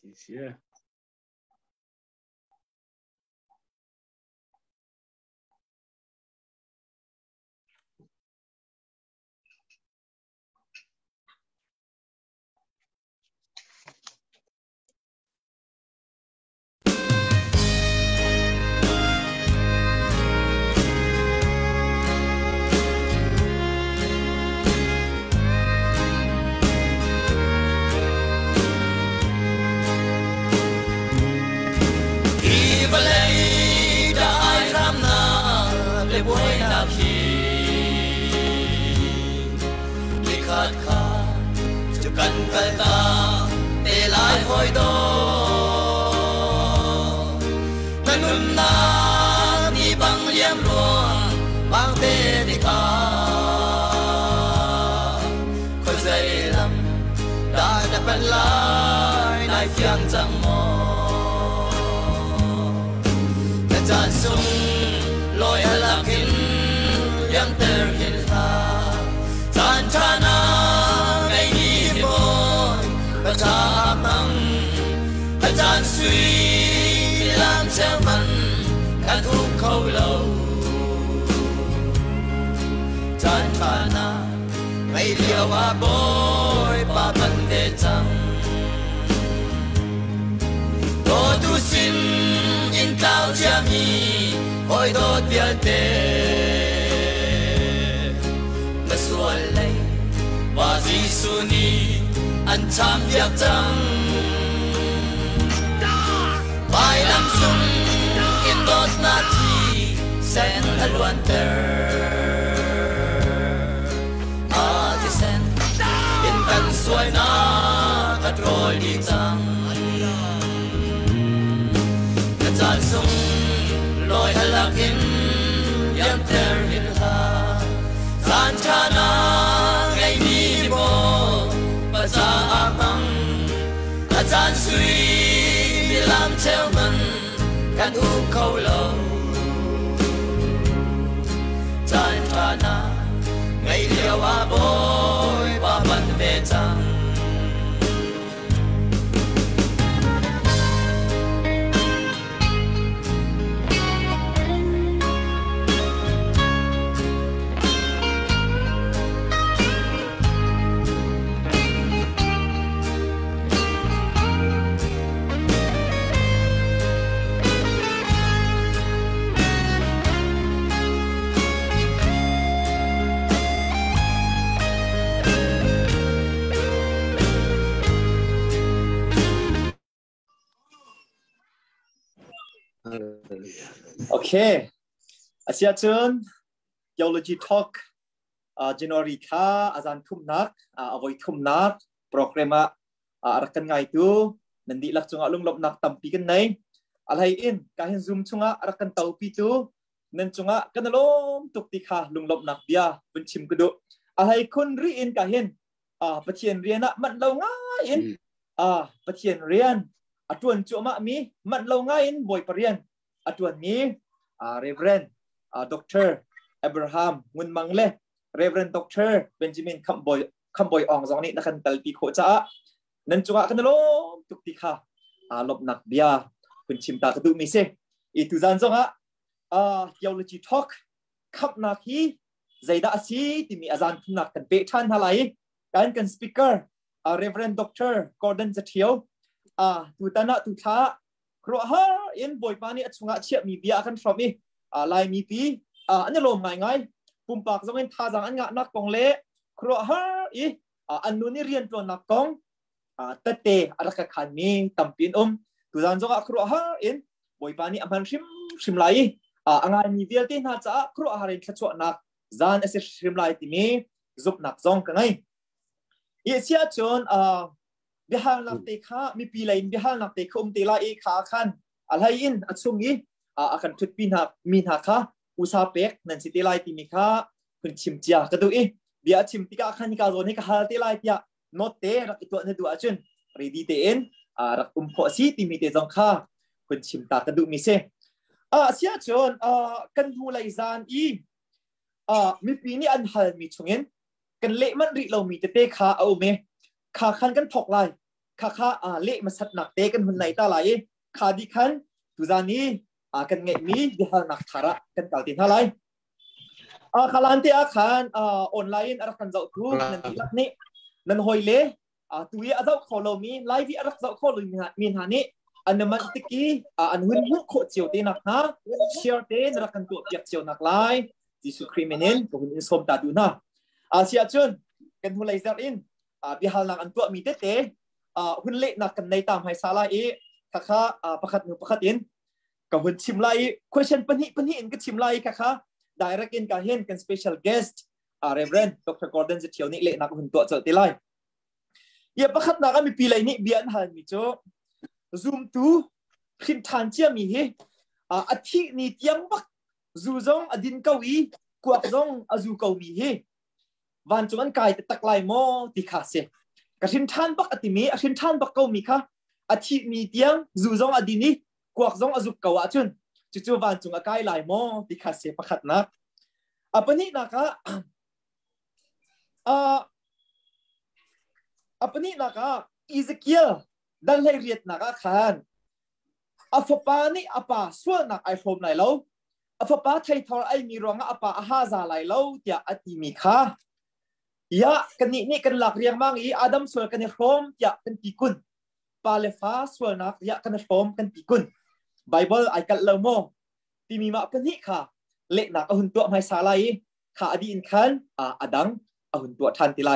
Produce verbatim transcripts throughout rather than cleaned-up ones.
谢。 Cần phải ta để lại hồi đó ngân ngân na ni bằng liêm ruộng mang tên đi cả khơi dậy lắm đã đã bật lại nay phiền chẳng mò đã tràn sung lối lạc kín liêm ter hiền ha tràn tràn cha măng anh gian suy làm theo mình khăn thuốc khâu lâu chan khana ngày liều à bôi ba bận về trăng đồ tu xin in cao cha mi hồi đốt việt tề mà xuân lấy và di suni anh chạm việc trăng bài làm sung in đốt nát thì sen thật loạn tờ à thì sen in cần xuôi na cắt rồi đi trăng cắt tràn sung lối hay là kín yếm ter hin ha gian cha na ngày đi bộ cha amang chan suy mi làm theo mình khăn u khâu lâu chan khana ngày liều à bôi ba bận về trăng Okay, Asia chun Geology Talk January kha azan thum nak avoid thum nak programa arakan ngai tu nandi lak chunga lung lop nak tampi kan nei alhai in kahin zoom chunga arakan taupi tu nen chunga kanalom tukti kha lung lop nak bia bunchim kudu alhai kun ri in kahin a pathian riana man lo nga in a pathian rian atuan chuma mi man lo nga in boy parian atuan ni Uh, Reverend uh, Doctor Abraham Ngun Mangle, Reverend Doctor Benjamin Kamboy Kamboy Ong Zong ni nakan talpi ko cha nan chunga kanalo tukti kha alop nak bia kun chimta kadu mi se itu zan zonga uh, Theology Talk kap nak hi zaida asi timi azan nak kan pe than halai kan kan speaker uh, Reverend Doctor Gordon Zatio ah uh, tu tana tu tha kro ha in boy pani achunga chiap mi bia kan from mi a lai mi pi a anelo ngai ngai pumpak zong en tha jang an nga nak kong le kro ha i a anu ni rian ton nak kong a tate araka khan mi tampin um tu jan zong a kro ha in boy pani amhan shim shim lai a angai mi vial te na cha kro ha rin thachwa nak zan ase shim lai ti mi zup nak zong ka ngai i sia chon a bihal nak te kha mi pi lain bihal nak te khum te la e kha khan alhai in achungi akan thut pin ha min ha kha usa pek nan si te lai ti mi kha kun chim chia ka du e bia chim ti ka khan ka zon he ka hal te lai tia not te rak itu ne du achun ready te en rak um pho si ti mi te jong kha kun chim ta ka du mi se a sia chon a kan hu lai zan i a mi pi ni an hal mi chungen kan le man ri lo mi te te kha au me kha khan kan thok lai ข้าข้าอ่าเละมาสัตนักเตกันหุ่นไหนตาไหลข้าดิขันตุจานี้อ่ากันเงมีดิฮัลนักธาระกันกาลตินอะไรอ่าขลันที่อาคารอ่าออนไลน์อารักเจ้าครูนั่นที่ลักนี้นั่นหอยเล่อ่าตัวเจ้าขอเรามีไลฟ์อารักเจ้าขอเรามีหานี้อันนั้นมันติกี้อ่าอันหุ่นหุ่นโคเจียวเตนักนะเชียร์เตนรักกันตัวเปียกเจียวนักไลฟ์ที่สุครีมินินก็หุ่นอินสมตาดูนะอาเซียจนกันหุ่นไลซ์อินอ่าบิฮัลนักอันตัวมีเตเตอ่าหุ่นเละนักกันในตามไฮซาลาเอข้าข้าอ่าประคัดหนึ่งประคัดอินก็หุ่นชิมไล question ปัญหิปัญหิอินก็ชิมไลข้าข้า direct in การเห็นกัน special guest อ่า Reverend ดร Gordon จะเที่ยวนี้เละนักหุ่นตัวเจอตีไลเยี่ยประคัดนักมีปีไรนี้เบียนหันมิโจ zoom ตูพิมพ์ทันเจียมีเฮอ่าอาทิตย์นี้เตียงบักซูซงอดินเกาอีกวกซงอาซูเกามีเฮวันจุกันไก่ตักไลโมติขาเซกระชินทันบักอติมีกระชินทันบักเกามีค่ะอาทิตย์นี้เตียงซูซงอดินนี้กวกซงอาซูเกาอาจุนจู่ๆวันจุงไก่ไลโมติขาเซประคัดนักอ่ะปนี้นะคะอ่าอ่ะปนี้นะคะอิสเกียลดันเลยเรียดนักขานอัฟปานี่อัปาส่วนนักไอโฟมไหนแล้วอัฟปาไทยทอร์ไอมีรองอัปาอาฮาซาไหลแล้วเดียอติมีค่ะยะกันนี่นี่กันหลักเรียงมั่งอีอาดัมส่วนกันในโฟมยะกันปีกุนปาเลฟ้าส่วนนักยะกันในโฟมกันปีกุนไบเบิลไอกันเลโมที่มีมาเป็นนี่ค่ะเละนักอุ่นตัวไม่ซาไลค่ะอดีอินคันอ่าอดังอุ่นตัวทันติไล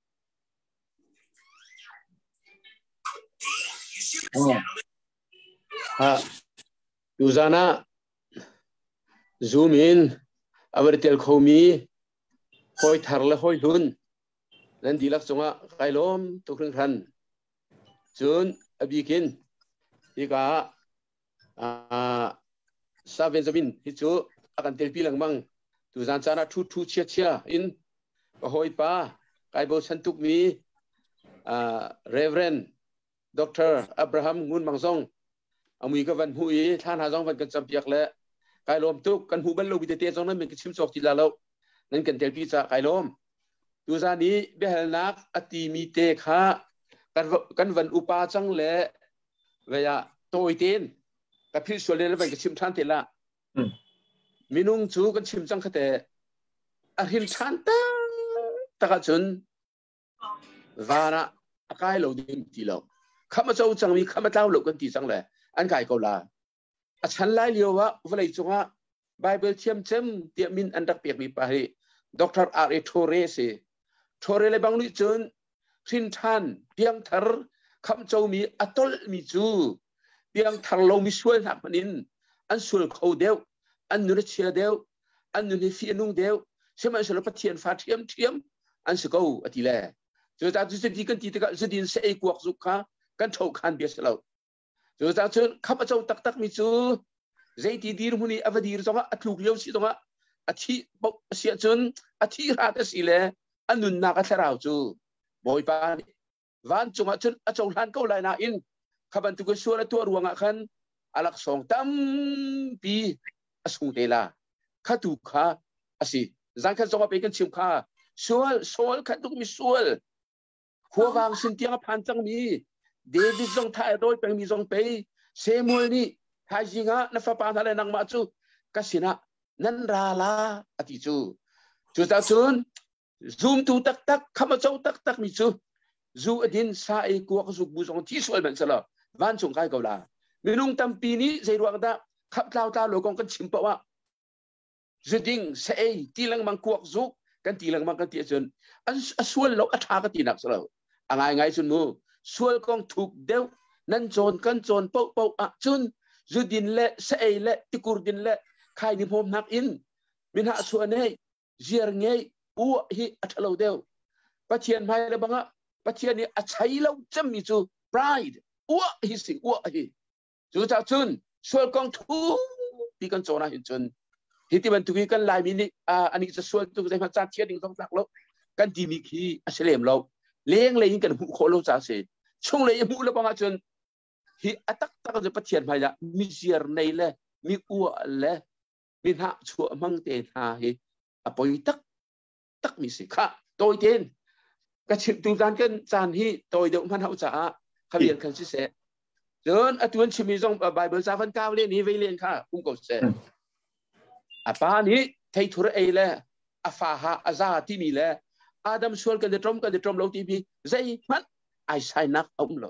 ฮะดูซานะซูมอินอเวอร์เทลคอมีคอยทาร์เลคอยลุนนั่นดีลักษณะไกลล้มตุกครึ่งทันจูนอบิกินอีกาอ่าซาเวนซาบินฮิจูอากันเทลปีหลังมังดูซานซานะทูทูเชียเชียอินก็หอยป้าไกลโบชันตุกมีอ่าเรเวรนดรอับราฮัมงุนมังซงอามีก็วันหุยท่านหาซองวันกันจำเปียกแล้วไกลลมตุกกันหูบันโลบิเตเตซองนั้นเป็นกิชิมสอกจิลาโลนั่นกันเทลปีจะไกลลมดูซานี้เบลนักอติมีเตค่ะกันกันวันอุปาจังเละเวียโตยเตนกับพิส่วนเล่นแล้วเป็นกิชิมท่านเทละมินุงจูกันชิมจังคเตอหินชันตังตะกัจนวานะไกลโลดิมตีโลข้ามาเจ้าจังมีข้ามาเจ้าหลบกันตีจังเลยอันไก่ก็ลาอาฉันไล่เลียวว่าวันไหนจังว่าไบเบิลเทียมเต็มเตียมินอันดับเปียกมีไปดรอาร์เอโทเรสโทเรเลยบางนิจนสินทันเปียงทาร์ข้ามาเจ้ามีอัตลมีจูเปียงทาร์เรามีส่วนหักมันอินอันส่วนเขาเดียวอันนุนเชียเดียวอันนุนฟีนุ่งเดียวใช่ไหมส่วนปะเทียนฟ้าเทียมเทียมอันสกูอติเล่จะจะจะดีกันตีตะกันจะดินเสกวกสุขากันโชคันเบียสเราจะจะจนข้าพเจ้าตักตักมิจูใจที่ดีรุ่งนี้อวดีร์ตรงอัตลุกเลี้ยวสิตรงอาทิบอกเสียจนอาทิราตสิเลอันนุนนักเทราจูบอยปานวันจงจนอาจงหันเขาเลยนะอินข้าบันทุกส่วนตัวรวงขันอลักสองตั้มปีอสุงเตล่าข้าถูกข้าอสิจังขันจงไปกันชิมข้าส่วนส่วนขันทุกมีส่วนหัววางสินเตียงพันจังมีเดวิดจงถ่ายโดยเป็นมีจงไปเซมูลนี่หายจิงะนัฟปานอะไรนังมาจูกัสินะนันราลาอติจูจูตาจุนซูมตูตักตักข้ามาเจ้าตักตักมิจูจูอดินสายกัวกสุกบุษงที่สวยเหมือนสลับวันจงไกกาลามินุงตัมปีนี้ใจรวงตาขับเท้าตาโลกงกันชิมปะวะจูดิงเซย์ตีลังมังกัวกสุกกันตีลังมังกันตีจนอันส่วนเราอัฐากันตีนักสลับอะไรไงจุนมูส่วนกองถูกเดียวนั่นโจรกันโจรเป่าเป่าอ่ะจุนจูดินเละเซย์เละติกูรดินเละใครนิพมนักอินมินหาส่วนนี้เจียร์เงยอ้วฮิอัตเราเดียวปัจเจียนไม่เลยบังอ่ะปัจเจียนนี่อัจฉริเราจำมีจู pride อ้วฮิสิอ้วฮิจูจ้าจุนส่วนกองถูกปีกันโจรนะหินจุนที่ที่มันถูกกันลายมินิอ่าอันนี้จะส่วนถูกใจมาจัดเทียนหนึ่งสองสามแล้วกันดีมีขี้อัฉริยะเราเลี้ยงเลยยิ่งกันหูโคโลจ่าเสดช่วงเลยยังหูแล้วบังอ่ะจุนที่อัตตักตักจะปัจเจียนไม่ละมีเจียร์ในเลยมีอ้วเลยมินหาชัวมังเตนหาเฮอปอยตักตักมิสิค่ะโดยเตนกระชิบตูจานกันจานฮีโดยเดี๋ยวมันเอาจ่าเขาเรียนกันสิเสจนอตุนชิมิจงไบเบิลซาฟันก้าวเรียนนี้ไว้เรียนค่ะอุ้มก็เสอาปานี้ไทยทุเรศเลยอาฟาฮาอาซาที่มีเลยอาดัมชวนกันจะตรมกันจะตรมเราทีพีใจมันไอใช่นักอุ้มเรา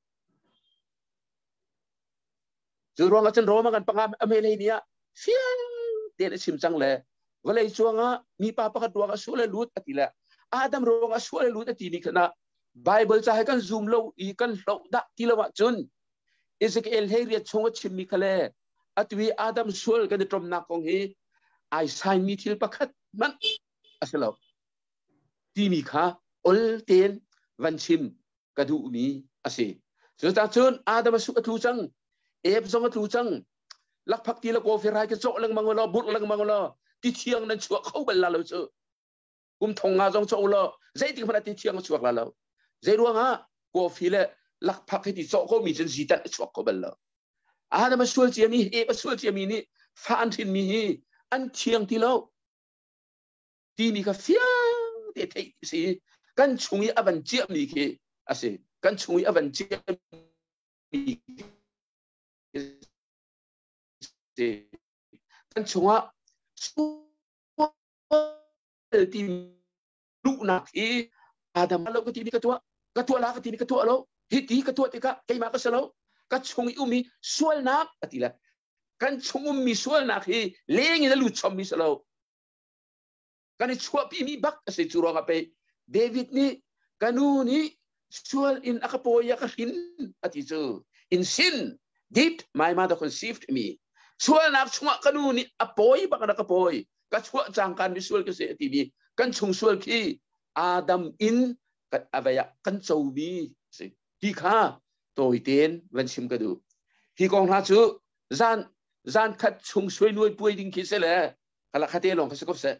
จู่รองอาจารย์รอมากันปังอเมริกาเฟี้ยงเดี๋ยวชิมจังเลยวันเลยช่วงอ่ะมีป้าประกาศตัวก็ช่วยลุ้นอติละอาดัมรองก็ช่วยลุ้นอตินี่ขณะไบเบิลจะให้กันซูมเราอีกันเราดักที่ละวะจุนอิสราเอลให้เรียกช่วงชิมมีคะเลอติวีอาดัมช่วยกันจะตรมนักของเฮไอใช่มีที่ประกาศมันอาศัยเราที่มีค่ะอลเทนวันชิมกระดูมีอาศัยสุดท้ายจุนอาดัมสุขทุจังเอฟสองทุจังลักพักที่ละโกฟิรายก็โจลังมังโลบุตรลังมังโลที่เที่ยงนั้นชัวเข้าไปละเราเจอกุมทงงาจงโจโลใจที่มันที่เที่ยงชัวละเราใจรู้งาโกฟิเลลักพักที่โจเขามีจนจีตันชัวเข้าไปละอาดัมช่วยเจียมีเอฟช่วยเจียมีนี่ฟันทินมีอันเที่ยงที่เราที่มีก็เฟี้ยงเด็ดสิกันช่วยอบันเจียมีคืออาศัยกันช่วยอบันเจียมีกันช่วยช่วยที่ลูกนักที่อาดัมเราก็ที่นี่ก็ตัวก็ตัวละก็ที่นี่ก็ตัวเราที่ที่ก็ตัวที่ก็ใครมาก็สโลก็ช่วยอุ้มมีส่วนนักก็ที่ละกันช่วยอุ้มมีส่วนนักที่เลี้ยงแล้วลุชมมีสโลกันช่วยพี่มีบักสิจุรองไปเดวิดนี่กันนู่นนี่ช่วยอินอักโปยากหินอธิจูอินซิน did my mother conceived meช่วยนักช่วยกันนู่นนี่อโปยบักนักอโปยก็ช่วยจังกันวิสุวลก็เสียทีบีกันชงช่วยที่อาดัมอินกันอะไรกันโจบีสิที่ข้าตัวเตียนวันชิมกันดูที่กองทัพชูจานจานขัดชงช่วยนุ้ยป่วยดิ้งคิดเสียเลยขลักขัดเตียนลงเขาสกปรกเสีย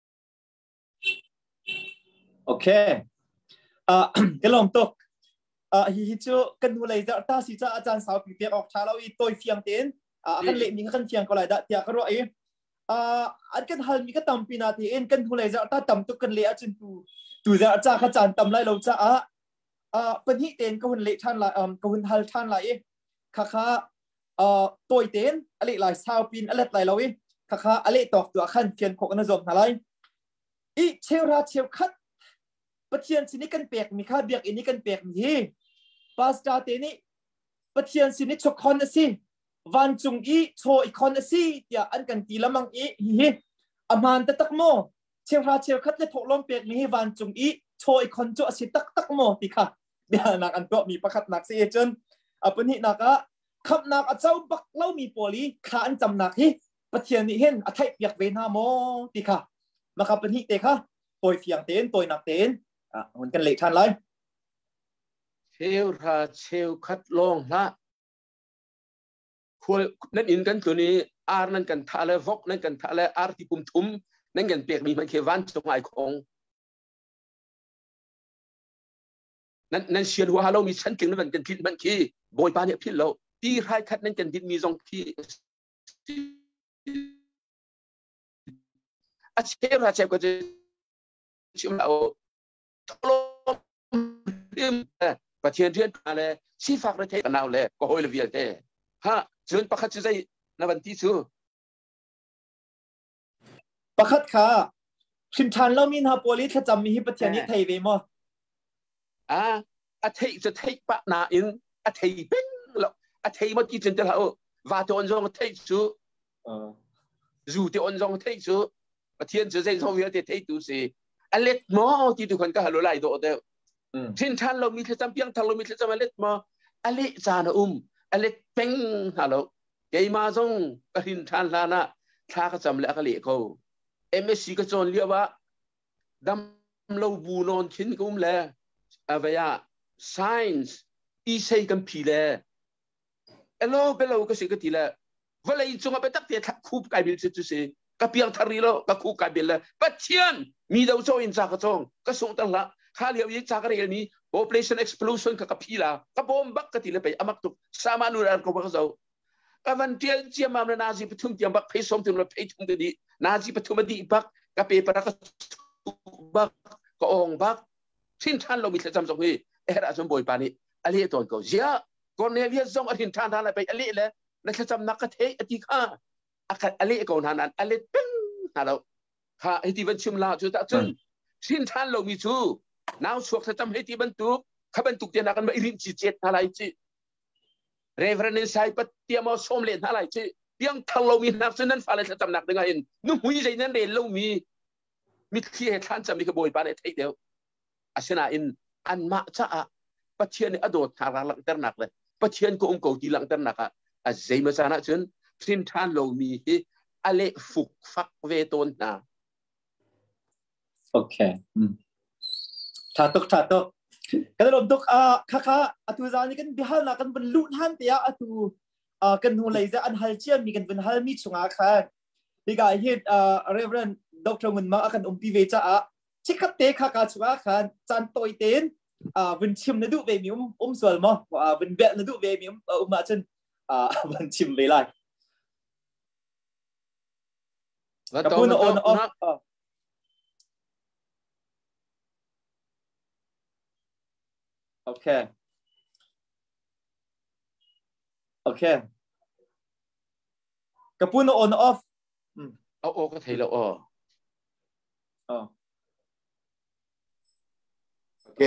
โอเคอ่าก็ลองตกอ่าฮิจูกันดูเลยจะตาสิจะอาจารย์สาวปีเปียกออกชาเราอีตัวเฟียงเตียนอ่ากันเล่นมีกันเฟียงก็เลยได้เดียก็รู้ไอ้อ่าอันกันฮัลมีก็ตำปีนาทีเอ็นกันดูเลยจะตาตำตุกันเลี้ยจนตูตูจะอาจารย์ขจารตำไรเราจะอ่ะอ่าเป็นที่เตียนก็หุ่นเละท่านไรอ่าก็หุ่นฮัลท่านไรข้าข้าอ่าตัวเตียนอะไรหลายสาวปีนอะไรไรเราเองข้าข้าอะไรตอกตัวขั้นเฟียนของกันจอมอะไรอีเชลราเชลคัดปะเทียนสินิกันเปียกมีข้าเบียกอินิกันเปียกมีปาสตาเตนี่ปะเทียนสินิชกคอนสิวันจุงอีโชอีคอนสิเดียอันกันตีละมังอีฮีอามันตะตักโมเชลราเชลคัดเลยถกลมเปียกมีวันจุงอีโชอีคอนจ่อสิตักตักโมติค่ะเดี๋ยวนักอันก็มีประคัดนักเสียจนอ่ะเป็นหินักอะขับนักอาเจ้าบักเล่ามีโปลีขาอันจำนักฮีปะเทียนนี่เห็นอาไทยเปียกเวนาโมติค่ะมาขับเป็นหิเตค่ะตัวเฟียงเต้นตัวนักเต้นอ่ะมันกันเละทันเลยเชลราเชลคัดลองละควรนั่นอินกันตัวนี้อาร์นั่นกันทะเลวอกนั่นกันทะเลอาร์ที่ปุ่มทุ่มนั่นกันเปียกมีมันเควันตรงไอของนั่นนั่นเชียร์หัวฮัลโหลมีชั้นเก่งนั่นมันกันพิษมันขี้บอยปานเนี่ยพิษเราตีไรคัดนั่นกันพิษมีทรงขี้อาเชลราเชลก็จะชิมเราตลอดเรื่องประเทศเทียนอะไรชีฟักประเทศกันเอาเลยก็หอยเลเวียเต้ฮะจนประคัตจะได้ในวันที่สุดประคัตค่ะชิมชันเรามีนาโปลิถ้าจำมีที่ประเทศนี้ไทยเวมออ่าอาเทจะไทยปะนาอินอาเทเป็นแล้วอาเทเมื่อกี้จนจะเราว่าตัวอันจงไทยสุดจู่ตัวอันจงไทยสุดประเทศจะได้ท่องเที่ยวไทยดูสิอเล็ดมอที่ทุกคนก็ฮัลโหลไล่ตัวเดียวชินทันเรามีเท่าจำเพียงทันเรามีเท่าจำอเล็ดมออเล็ดจานอุ้มอเล็ดเป็งฮัลโหลยัยมาจงกรินทันลานะท่าก็จำเล็กเล็กเขาเอ็มเอสซีก็จนเรียกว่าดำเราบูนอนชินกุ้มเลยอะไรอะ science อีเซกันพีเลยเอโลเปโลก็สิ่งที่ละเวลาอีจงเอาไปตักเตะคูบไก่บิลจุดสิก็เพียงทารีโลก็คูบไก่บิลเลยปัจเจียนมีดาวโจอินจากกระจงก็ส่งตั้งละข้าเลี้ยวยิ่งจากกระเรียนนี้ population explosion ก็กับพีละก็บอมบักก็ที่ละไปอามักตุกสามานุรันก็บอกเขาก็วันเดียวเจียมาเป็นนาซีปฐุมเจียมบักเพย์ส่งถึงเราเพย์ทุ่งดีนาซีปฐุมดีบักก็เปย์ปรักก็บักก็องบักสิ้นท่านเรามีเท่าจำสองที่เอราจมบอยปานีอะไรตอนก็เสียก่อนเนี่ยเรียกส่งอธินทานอะไรไปอะไรเลยนักจำนักเทอธิข้าอาการอะไรก่อนนั้นอะไรเป็นฮะเราข้าไอ้ที่บรรชุมลาจุดจนสินทานเรามีชูน้าวสวกจำให้ที่บรรทุกข้าบรรทุกเดียนักันมาอิรินจิตเจ็ดอะไรจีเรเวอร์เนนไซปัตเตียมาสมเลนอะไรจีเพียงทางเรามีนักซึ่งนั้นฝ่ายเราจำนักdenganนุ่มหุ่ยใจนั้นเรียนเรามีมีที่ให้ท่านจะมีขบวนการในไทยเดียวอาชนะอินอันมาจ้าปัจเจียนอดอทารังเตอร์นักเลยปัจเจียนก็องค์กรที่ลังเตอร์นักอ่ะอาเซมาสานะจนสินทานเรามีอะไรฟุกฟักเวตนนะโอเคถ้าตกถ้าตกกันลมตกอ่ะค่ะค่ะอัตุจานี่กันบิฮัลนักกันบรรลุทันเตียอัตุอ่ากันหัวไหลจะอันฮัลเชียมีกันเป็นฮัลมีชงอาคารดีกว่าเฮ็ดอ่าเรเวอร์นด็อกเตอร์มันมากันอมพิเวจ้าอ่ะชิคัตเตะค่ะค่ะชงอาคารจันโตยเต้นอ่าวันชิมนดูเวมิอุมอุมส่วนมั้งอ่าวันเบะนดูเวมิอุมอุมมาจนอ่าวันชิมเวลากับพูนออนออฟโอเคโอเคกับพูนออนออฟเอาโอ้ก็ไทยแล้วอ๋ออ๋อโอเค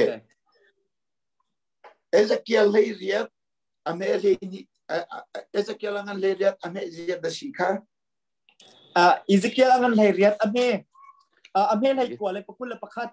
เอเซเคียลเลยเรียกอเมริกนี่เอเซเคียลงันเลยเรียกอเมริกดัชค่ะอ่าเอเซเคียลงันเลยเรียกอเมอ่าอเมเลยกว่าเลยปะคุณเลยปะคัด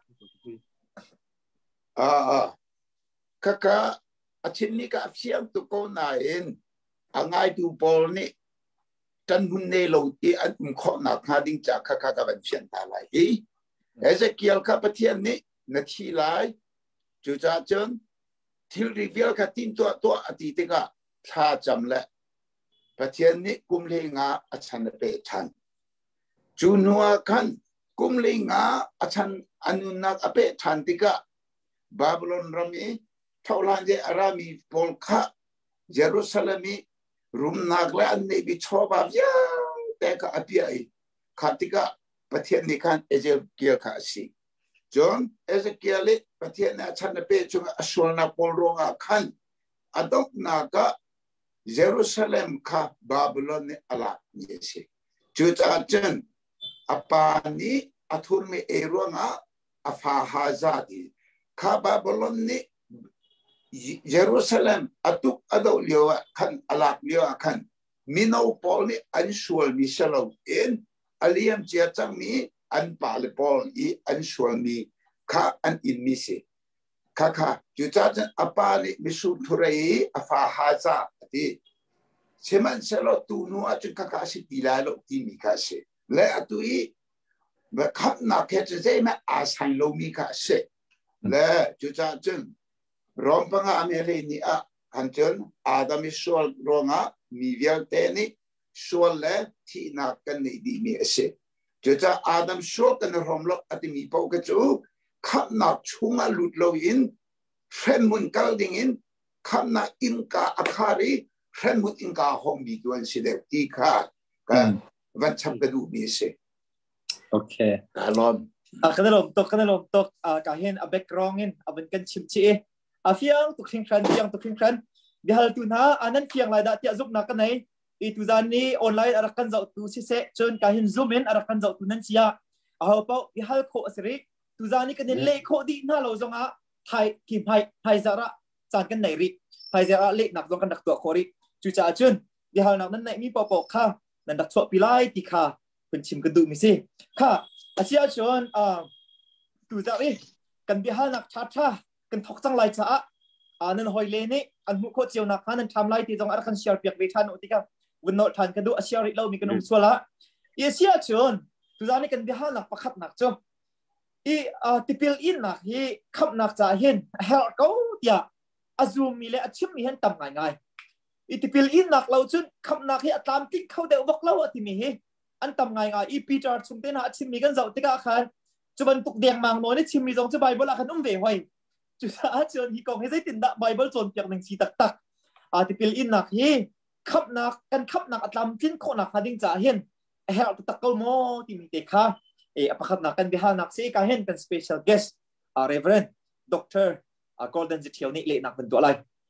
อ่าค่ะค่ะอาชินนี่ก็เสียงตุกโกนายเองอ่างไงดูบอลนี่จันบุญเนโลตีอันอุ้มข้อหนักหาดิ้งจากค่ะค่ะกับเป็นเพียงตาไหลเอเซเคียลค่ะประเทศนี้นาทีไหลจู่จ้าจนที่รีวิวค่ะทีมตัวตัวอดีตก็ถ้าจำแหละประเทศนี้กุมเลงาอาชันเปชันจูนัวขันกุมเลงาอาชันอนุนักเปชันติกะบาบิโลนรามีเท่าลันเจอารามีโพลคาเยรูซาเล็มีรุมนักและอันนี้บิชอบาบยังแต่ก็อภิไอขัดติกะประเทศนี้ขันเอเจเกียร์ข้าสิจนเอเจเกียร์เลยประเทศนี้อาชันเปจงอสวนาโพลรงาขันอดอกนักะเยรูซาเล็มข้าบาบิโลนนี่อะไรนี่สิจุดอาจารย์อปานีอัทุนมีเอรวงาอฟาฮาซาดีข้าบาบิโลนนี่เยรูซาเล็มอัตุกอดอเลียวขันอลากเลียวขันมินาอุปอลนี่อันชวลมิเชลเอ็นอเลียมเจียจังมีอันปาลปอลอีอันชวลมีข้าอันอินมิเซข้าข้าจุดจ้าจันอปานีมิสุทุเรย์อฟาฮาซาดีเชมันเชลตูนัวจุดข้าข้าสิติลาโลตีมิข้าเซและอตุอีเมื่อขับนักเหตุใจแม่อาศัยโลมิข้าเซและจุดจ้าจันรองพังอาเมรินีอ่ะฮันเจนอาดามิสวลรองอ่ะมีเวลเตนี่สวลเล่ที่นักกันในดีมีเสจุดจ้าอาดัมสวลกันรอมล็อกอัติมีปอกจูขับนักชุ่งอ่ะลุดโลอินเฟรนมุนกัลดิงินขับนักอินกาอัคารีเฟรนมุนอินกาฮอมบีดวนสิเดตีค่ะกันวันชัมกันดูมีเสโอเคการลมอ่ะกันลมตกกันลมตกอ่าการเห็นอ่ะแบ็กกราวด์เงินอ่ะเป็นกันชิมชีอาฟิยังตุกทิ้งครันยังตุกทิ้งครันเดี๋ยวตุนฮะอันนั้นเพียงไรดัตยาซุกนักกันไหนอีตุจานนี้ออนไลน์อารักกันจะตุสิเสจนการเห็นซูมอินอารักกันจะตุนันเสียเอาเปล่าเดี๋ยวโคสริตุจานนี้กันเล่โคดีน่าเราจงอ่ะไทยทีมไทยไทยจะระจานกันไหนริไทยจะระเล่นักจงกันดักตัวโคริจุจ่าจนเดี๋ยวนักนั้นไหนมีปอปอกค่ะนั่นดักชัวปิไลติค่ะเป็นชิมกันดูมิสิค่ะอาเซียชนอ่าตุจารีกันเดี๋ยวนักชาติกันทอกจังไรจ้าอันนั้นหอยเลนี่อันมุขโคเจียวนักนั้นทำไรที่จงอารักันเชียร์เปียกเวทันอุติกาวันโนทันกันดูอาเชียร์ริเรามีกันนุ่มสัวละเอเชียชนทุกอย่างนี้กันเดี๋ยวนักประคับนักจ้ะอีอ่าติพิลอินนักฮีขับนักจ่าเห็นเฮลเขาเดียอาซูมีเลยอาชิมมีเห็นต่ำง่ายง่ายอีติพิลอินนักเราจนขับนักฮีอัตลามติกเขาเดวักเราอติมีเฮอันต่ำง่ายง่ายอีปีจาร์สุนเตนะอาชิมมีกันจะอุติกาขันจะบรรทุกเดียงมังโน่นี่ชิมมีจงจะใบบละขันอุ้มเวไว้จุดอาจารย์ฮีกองให้ใช้ติดดะไบเบิลจนเพียงหนึ่งสีตักตักอาทิพิลอินนักฮีขับนักกันขับนักอัตลามทิ้งโคนักหาดิ้งจ่าเห็นเฮลตักกลโมที่มีเตค่ะเออประคับนักกันบิฮานักซีการเห็นเป็น special guest อ่า Reverend Doctor อ่า Golden จิตเทียวนี่เละนักเป็นตัวอะไร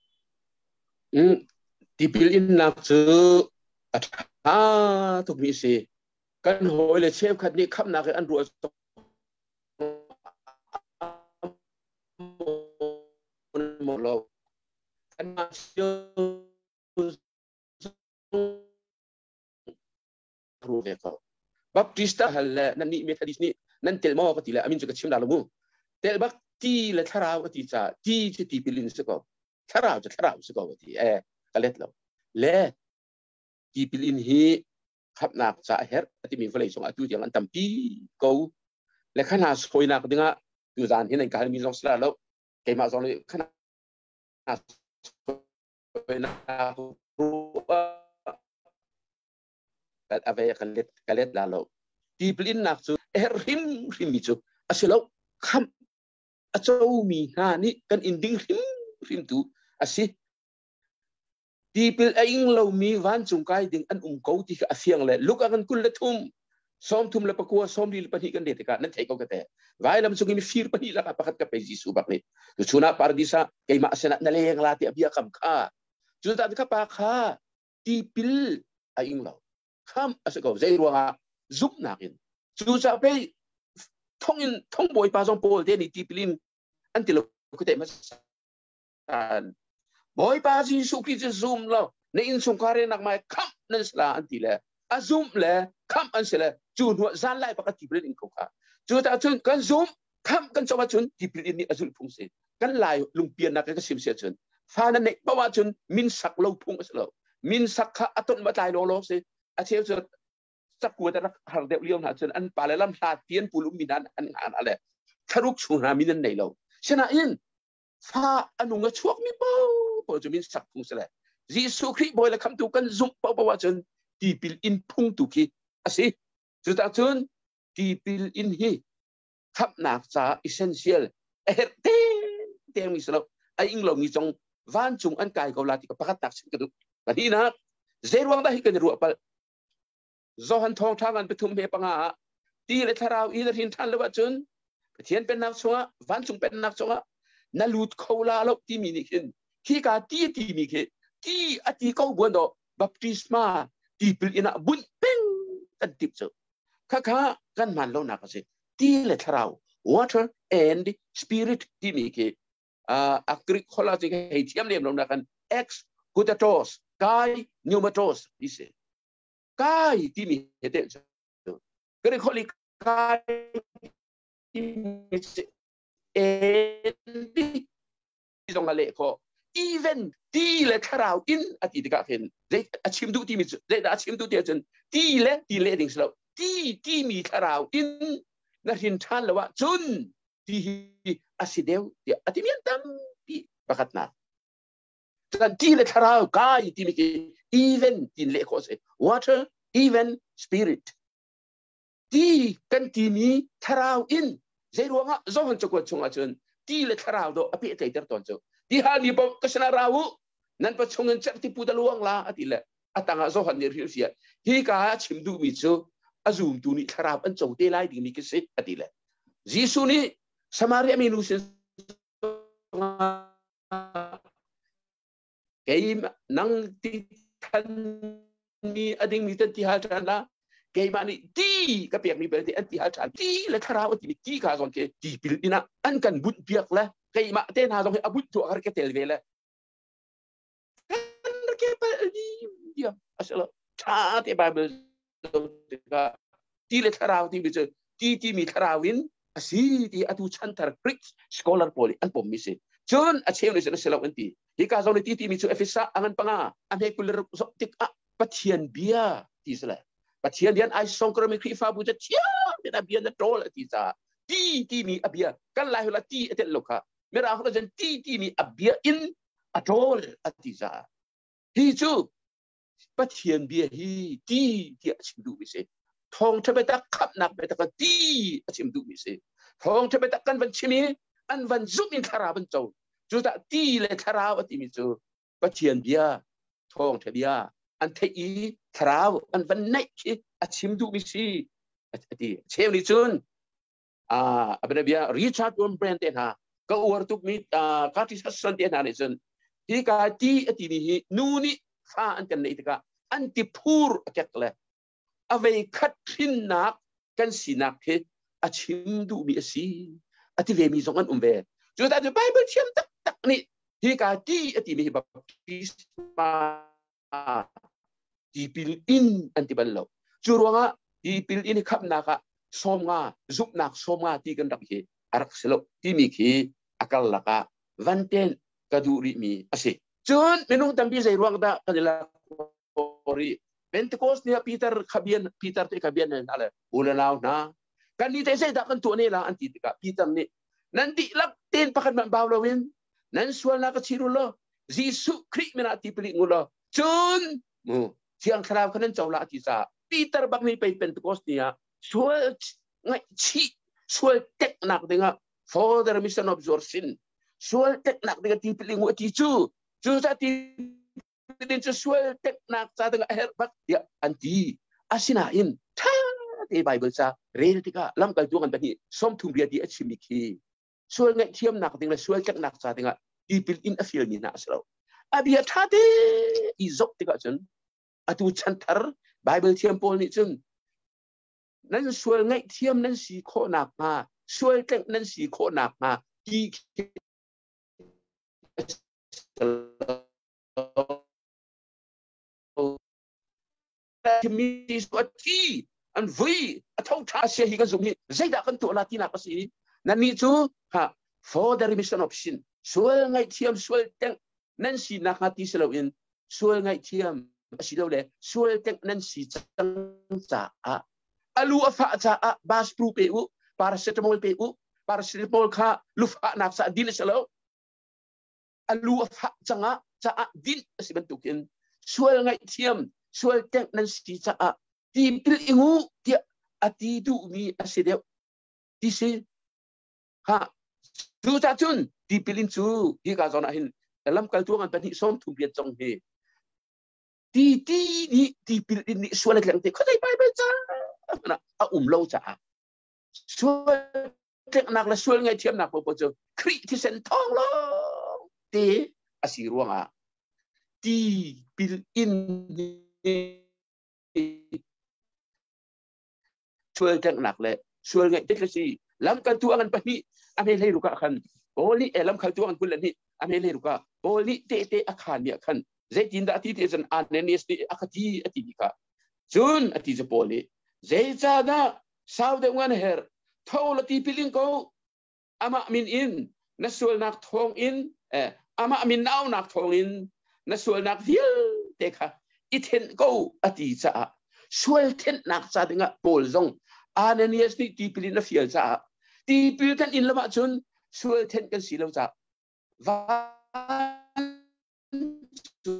อืมที่พิลินนักซื้ออ่าทุกมีสิกันโหยเลยเชฟคันนี้ขับนักอันรัวหมดเราอันมาเชื่อรู้เลยเขาบัพติสต์ฮัลละนั่นนี่เมทาดิสนี่นั่นเทลมอก็ตีละอามินจะกระชิมดาลมูเทลบักที่ละทาราวตีจ้าที่ที่ที่พิลินสกอทาราวจะทาราวสกอตีเออกะเล็ดเราเล่ที่พิลินฮีขับนักจ้าเฮร์ที่มีฝรั่งส่งอาตุอย่างอันตั้มปีกูและขณะสวยนักดึงอ่ะดูจานที่ในการมีสองสลาแล้วเกมมาสองเลยขณะสวยนักรู้ว่าอะไรกันเล็ดกันเล็ดแล้วที่พิลินนักสู้เอริมริมมิจูอาศัยแล้วคำอาจจะมีฮานี่กันอินดิ้งริมริมตูอาศัยที่พิลเองเรามีวันจุงกายดิ้งอันอุ้มเขาที่อาศัยเลยลูกอากันคุลเลทุมซ้อมทุมเลปะกัวซ้อมดีเลปะนี่กันเด็ดกันนั่นใช่ก็กระเตะไว้แล้วมันจุงมีฟิร์ปะนี่ละกับพักกับไปจิสุบักนี่ดูชุนาปาร์ดิซาเกี่ยมาอาศัยนั่นเลยyang latih abia kam khaจุดนั้นก็ปากข้าที่พิลเองเราคำอาศัยก็ใจรัวงาซุปนักอินจู่จะไปท่องอินท่องบอยปาซองโปลเดนี่ที่พิลินอันที่เราคุยแต่มาสันบอยปาซิสุขีจะซุ่มแล้วในอินสงครามนักมาคำนั่นสละอันที่ละอาซุ่มละคำอันสละจู่หัวซันไล่ปากที่พิลินเขาค่ะจู่แต่จนกันซุ่มคำกันจังหวะจนที่พิลินนี่อาซุ่มพุ่งเสียกันไล่ลุงเปียนนักก็สิมเสียจนฟ้านั่นเนี่ยเพราะว่าจนมินสักเราพุ่งสละมินสักข้าอัตนมาตายโลโลเสียอาเชียวจะสักกว่าแต่หากเดียวเลี้ยงหาจนอันปาเลลัมลาเตียนปูลุมินันอันอันอะไรทารุกชูนามินันในเราฉะนั้นอินฟ้าอันนุ่งช่วงมีเบาพอจะมีสักพุ่งเสียยิสุคริบอยละคำตุกันซุ่มเบาเบาจนที่พิลอินพุ่งตุกีอาศัยจุดจนที่พิลอินฮีขับนักษาอิเซนเชียลเอเตเตมิสลาวไอ้อิงเรามีจงวันจงอันกายเขาลาติกับพักตักสิกระดูกวันนี้นะเจรวังได้กันรัวไปZohan thong thangan petum he panga ti le tharau i der hin than le wa chun pathian pen nak chunga van chung pen nak chunga na lut khola lo ti mi ni khin khi ka ti ti mi khe ti ati ko bon do baptisma ti pil ina bun peng kan tip chu kha kha kan man lo na ka se ti le tharau water and spirit ti mi khe a akrik khola ti he thiam lem lo na kan ex gutatos kai pneumatos ti se kaiที่มีเหตุก็เลยเขาเรียกkaiที่มีเอ็นที่ตรงนั้นเลยเขา even ที่เลยคราวอินอดีตก็เห็นได้อาชิมดูที่มีได้อาชิมดูที่จนที่เลยที่เลยดิ่งสลบที่ที่มีคราวอินนั่นเห็นท่านเลยว่าจนที่อาศิเดียวที่อธิมีอันตั้มที่ประกาศนะแต่ที่เลยคราวกายที่มี even ที่เลยเขาเสีย water even spirit ที่กันที่มีคราวอินเจรวงอ่ะโจหันจะกวดชงอาจารย์ที่เลยคราวโดอภิเษกเตอร์ตอนเจ้าที่ฮานีบอกกษณะราวุนั่นประชงเงินจากที่พูดลวงลาอติละอัตงาโจหันเนี่ยเรียกเสียที่กาชิมดูมิจูอาซูมตูนี่คราวอันโจเตไลดิ่งมีกิสิอติละจีซูนี่สมารีมีนุสิเกย์นังที่ท่านมีอดีตมีตันที่หาจันละเกย์มันนี่ดีก็เปียกมีเป็นที่หาจันดีและคราวที่มีที่ข้าส่วนเกย์ที่พิลินะอันกันบุญเปียกละเกย์มาเต้นหาส่วนอาบุญตัวอะไรก็เตลเวละกันเกย์ไปดีเดียวอาศัยละชาติบาเบลที่และคราวที่มีเจอที่ที่มีคราวินอาศัยที่อาตุชันทาร์กริกสกอลาร์พอลีอันผมมีสิจนอาเชียวในเสลาวันที่ที่ข้าส่วนที่ที่มีเจอเอฟเอสอันปังอ่ะอันให้คุณเลือกสติกอ่ะปัจเจียนเบียที่สละปัจเจียนเดียนไอซองกรมิครีฟ้าบุจะเชี่ยเดียนเบียนจะโตละที่จ้าที่ที่มีอเบียกันไล่หัวที่เอเดลูกะเมื่อเราเขาจะที่ที่มีอเบียอินอัตโตละที่จ้าที่จูปัจเจียนเบียฮีที่ที่อาชิมดูมิเสทองเทเบตักขับนักเบตักที่อาชิมดูมิเสทองเทเบตักกันวันชิมีอันวันซุมินคาราบันโจจูตาที่เลคาราวที่มิจูปัจเจียนเบียทองเทเบียอันเทียคราวอันวันไหนที่อาชิมดูมิซีที่เชฟนิจุนอ่าอันเป็นเบียริชาร์ดวอร์มแบรนด์เองฮะก็อวดทุกมีอ่าการที่สัสสันเองฮะนิจุนฮิกาตีอตินี้นูนี่ฟ้าอันกันในตะกะอันติพูร์แกกเลยเอาไว้คัดทิ้นนักกันสีนักเฮอชิมดูมีสีอติเวมีสองอันอุ้มเวจุดแต่ไบเบิลเทียมตักตักนี่ฮิกาตีอติมีแบบพิสมาดีพิลอินอันติบัลโลจุรวงะดีพิลอินขับนักสมงาซุปนักสมงาที่กันรักเฮอารักสโลที่มีขีอักลักะวันเทนกระดูริมีอาศัยจนเมนูตั้งพิเศษรวงตากันละโอริเป็นตะโกสเนี่ยปีเตอร์ขบียนปีเตอร์ที่ขบียนนั่นอะไรอุลลาวนะกันนี่แต่เสด็จกันตัวนี้ละอันที่ตะกับปีเตอร์นี่นั่นที่ลักเต้นพักมันบ่าวเราเว้นนั่นส่วนนักชิรุโลยิสุคริสต์มันที่ผลิตงูโลจนมูเชียงคราวคนนั้นเจ้าละที่ซาปีเตอร์บักนี่ไปเป็นตะโกสเนี่ยช่วยไงชีช่วยเทคนักdengan for the remission of your sin ช่วยเทคนักdenganที่ผลิตงูที่จูจูซาที่din sesuai teknak sa tengah akhir bak dia anti asinain ta di bible sa re tika lam kal tuan bani som thum bia di achimiki sual ngai thiam nak ting la sual teknak sa tengah di built in a field ni na aslo abia tha de izok tika chen atu chantar bible thiam pol ni chung nan sual ngai thiam nan si kho nak ma sual tek nan si kho nak ma di community suati an vui atau tasya higa zumi zaida kan tu latina pasini nani chu ha for the remission of sin sual ngai thiam sual teng nan si nakati selawin sual ngai thiam asilaw le sual teng nan si chang cha a alu afa cha a bas pru pe u paracetamol pe u paracetamol kha lufa nak sa din selaw alu afa changa cha a din asibantukin sual ngai thiam sual tek nan si cha a ti pil ingu ti ati du mi asideu ti si ha tu ta chun ti pilin chu hi ka zona hin dalam kaltuangan pani som thu biat chong he ti ti ni ti pilin ni sual tek te khadai bai bai cha na a um lo cha sual tek nak la sual ngai thiam nak po po chu kri ti sen thong lo te asiruanga ti pilinช่วยจังหนักเลยช่วยไงเด็กละสิลำกันตัวกันไปนี่อเมริกาคันโอ้นี่เอลำกันตัวกันคุณละนี่อเมริกาโอ้นี่เตเตอาคารเนี่ยคันเจจินดาที่เทสันอันนี้สติอาคดีอติดิกาจุนอติจะโพลีเจจานะสาวเด็กวันเฮร์เท่าละที่พิลิงเขาอามามินอินนัสวลนักทองอินเอออามามินนาวนักทองอินนัสวลนักเดียวเด็กค่ะอีเทนกูอติจะช่วยเทนนักซาดึงอ่ะโพลซงอันนี้สติที่พิลินนักเฟียจ้าที่พิลินอินละมาจุนช่วยเทนกันสิเราจ้าวันจุ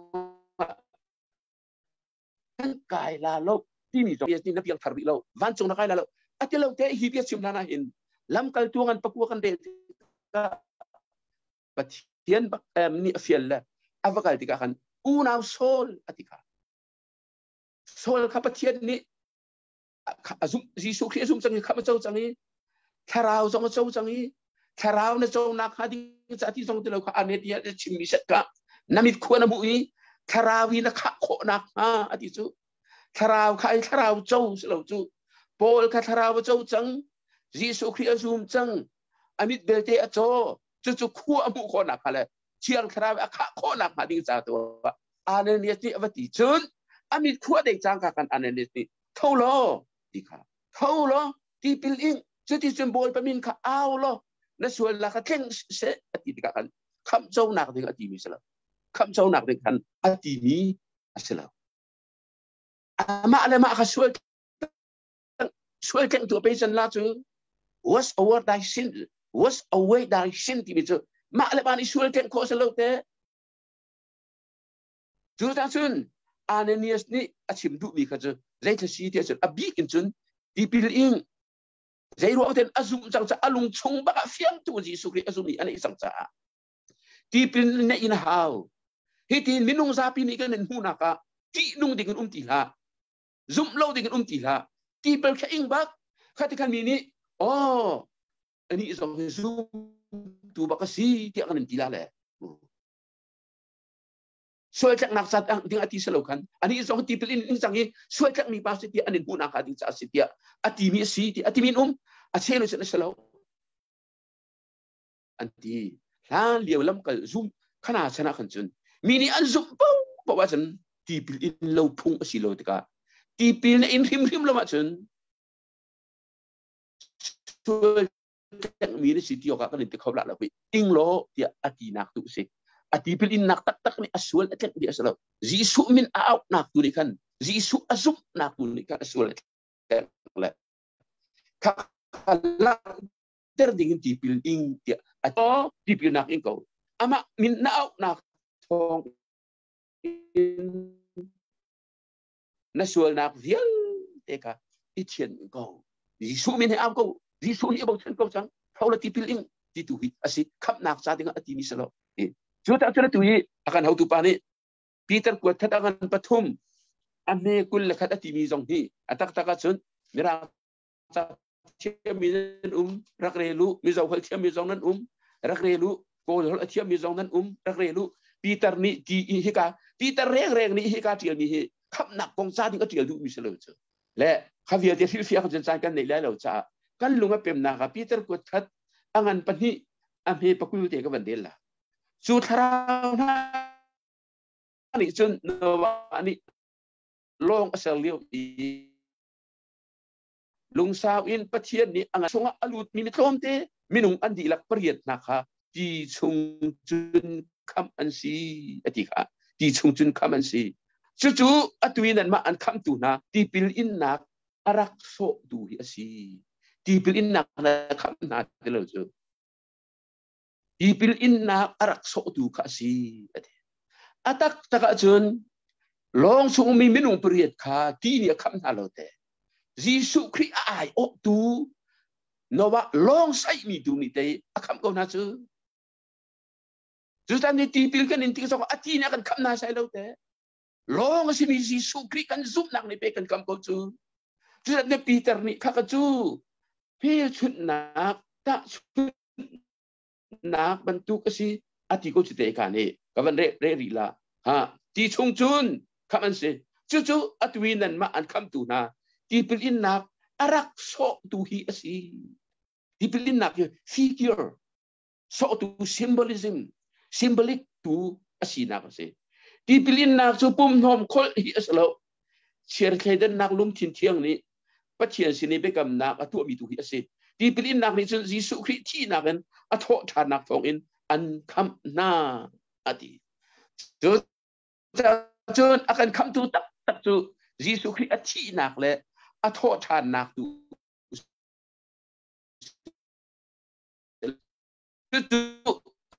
นกายลาโลที่มีจงเบียนี่นับยังทาร์บิโลวันจงนักกายลาโลอาทิตย์เราเตะฮิบิชิมนานาหินลำกัลตัวกันปะกัวกันเด็กก็ปะเทียนบักเอ็มนี่เฟียลละอวกาศที่กันอูนาวโซลอติกาโซลข้าพเทียนนี่ซุมจีสุขีซุมจังข้าพเจ้าจังนี้คาราวจังเจ้าจังนี้คาราวเนี่ยเจ้านักฮะที่จะที่จังที่เราข้าอันนี้ที่จะชิมมิเสกะน้ำมิดขวานบุยคาราวนี่นักข้าโคนักฮะอธิจุคาราวข้าไอ้คาราวเจ้าสิเราจูโพลข้าคาราวเจ้าจังจีสุขีซุมจังอามิดเบลเตอโจจุจุขวาบุโคนักฮะเลยเชียงคาราวข้าโคนักฮะที่จะตัวอันนี้ที่อวติจุนอามิดขวาได้จังกันอันนี้ที่เท่าล้อดีค่ะเท่าล้อที่พิลิงจุดที่สิมโบลประมินข้าเอาล้อนั่นส่วนละข้าเข่งเสอติดีกันคำเจ้าหนักถึงอติมีสละคำเจ้าหนักถึงกันอติมีสละมาอะไรมาข้าช่วยช่วยเข่งตัวไปจนละจู wash over thy sin wash away thy sin ที่มีจูมาอะไรมานี่ช่วยเข่งโคสโลเตจูตั้งจุนอันนี้นี่อาชิมดูมีข้าจูใจทศีที่จุนอบีกินจุนที่พิลิงใจรู้ว่าเทนอาซุมจังจะอาลุงชงบักเฟียงตัวจีสุกรีอาซุมนี่อันนี้สังจ้าที่พิลิงเนี่ยอินฮาวเฮตินมินุงซาปินี่กันหูนักะที่นุงดิ่งอุ้มตีละซุมเล่าดิ่งอุ้มตีละที่เปิลแค่อิงบักข้าที่กันมีนี่อ๋ออันนี้ส่งซุมตัวบักสีที่อากันตีละแหละส่วนจากนักสัตว์ดิ้งอธิสโลกันอันนี้สองที่เป็นอินสังเกตส่วนจากมีภาษาที่อันนี้ผู้นักดิ้งจะสิทธิ์อธิมีสีที่อธิมีนุ่มอาเชนุสนสโลอันที่ล้านเลี้ยวล้ำกับซุ่มขนาดชนะขันจุนมีนี่อันซุ่มปุ๊บบอกว่าฉันที่เป็นอินเราพุ่งสิโลติกาที่เป็นอินริมริมเรามาฉันส่วนจากมีนี่สิทธิ์ก็กันที่เขาหลักแล้วไปอิงโลที่อธินักตุสิati pilin nak tak tak ni aswal atlek dia asal jisu min out nak tu ni kan jisu azum nak tu ni kan aswal atlek kala terdingin ti pilin dia atau ti pilin nak engkau ama min na out nak thong naswal nak vial teka itchen engkau jisu min out kau jisu ni abang engkau sang kau la ti pilin ti tu asi khap nak sa dengan ati ni selo Juta tu tu ye akan hau tu pani Peter kuat kat akan patum ane kul lekat ati mi zong hi atak takat sun mira tia mi um rak relu mi zong hal tia mi zong nan um rak relu ko hal tia mi zong nan um rak relu Peter ni di hi ka Peter reng reng ni hi ka tiel mi hi khap nak kong sa ding tiel du mi selo chu le khavia dia fil fia kan san kan nei la lo cha kan lunga pem na ka Peter kuat kat angan pani amhe pakul te ka bandel la Sutra ni cun ni long asal liu i lung sao in pathian ni anga songa alut minit lom te minung andi lak periat nakha ji chung chun kam an si atika ji chung chun kam an si chu chu atui nan ma an kham tu na ti pil in nak arak so du hi asi ti pil in nak na kham na te lo chu Ipil inna arak so tu kasi atak taka chun long sung mi minung periat kha ti ni kham na lo te Jisu Kri ai o tu no wa long sai mi tu ni te akham ko na chu chu tan ni ti pil kan inti so ati ni kan kham na sai lo te long si mi Jisu Kri kan zup nak ni pe kan kam ko chu chu tan ni Peter ni kha ka chu pe chut nak ta chut nak bantu kasi ati ko chite kane kawan re re rila ha ti chung chun kaman se chu chu atwi nan ma an kham tu na ti pilin nak arak so tu hi asi ti pilin nak figure so tu symbolism symbolic tu asi na kasi ti pilin nak chu pum nom khol hi aslo cher kheden nak lum thin thiang ni pathian sini be kam nak atu mi tu hi asi Di pilin nak ni Jisu Kri ti nak kan atho than nak thong in an kham na ati chu chun akan kham tu tak tak chu Jisu Kri ati nak le atho than nak tu tu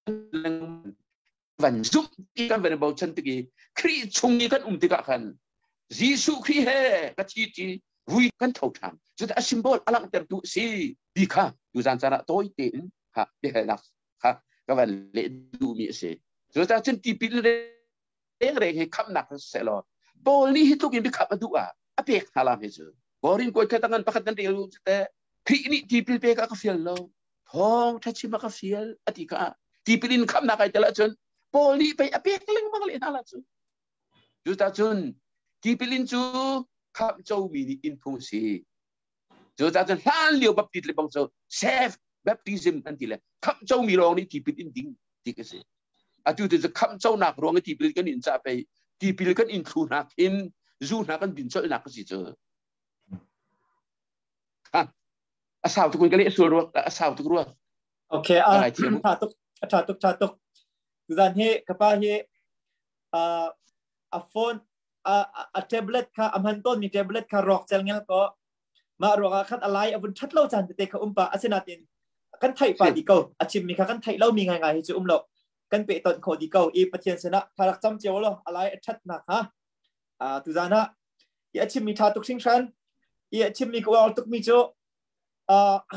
van zup ti kan ven bau chan ti Kri chung ni kan um ti ka kan Jisu Kri he ka chi ti vui kan thau than chu ta symbol alang ter tu si di kha du zan chana toi tin ha de he nak ha ka van le du mi se chu ta chen ti pil re re he kham nak se lo bol ni hi tu kin bi khap adu a apek halam he chu borin ko ka tangan pakat nan riu te khi ni ti pil pe ka ka fiel lo thong tha chi ma ka fiel ati ka ti pilin kham nak ai tala chun bol ni pe apek leng mang le hala chu chu ta chun ti pilin chu kham châu mi ni in phung si Chu ta chun hlan liu baptist le bang châu self baptism anti le kham châu mi rong ni ti pil in ding ti ka se atu te kham châu nak rong ti pil kan in cha pe ti pil kan in thu nak in zu nak kan bin chol nak si chu ha asau tu kun ka le su ro asau tu ro Okay ah tha tuk tha tuk tha tuk zan he kapa he a a phone a a tablet ka amhan ton mi tablet ka rok chel ngel ko ma roka khat alai abun that lo chan te ka umpa asenatin kan thai pa di ko achim mi kha kan thai lo mi ngai ngai chu um lo kan pe ton kho di ko e pathian sena tharak cham cheu lo alai that na ha a tu zana ye achim mi tha tuk sing tran ye achim mi ko al tuk mi chu a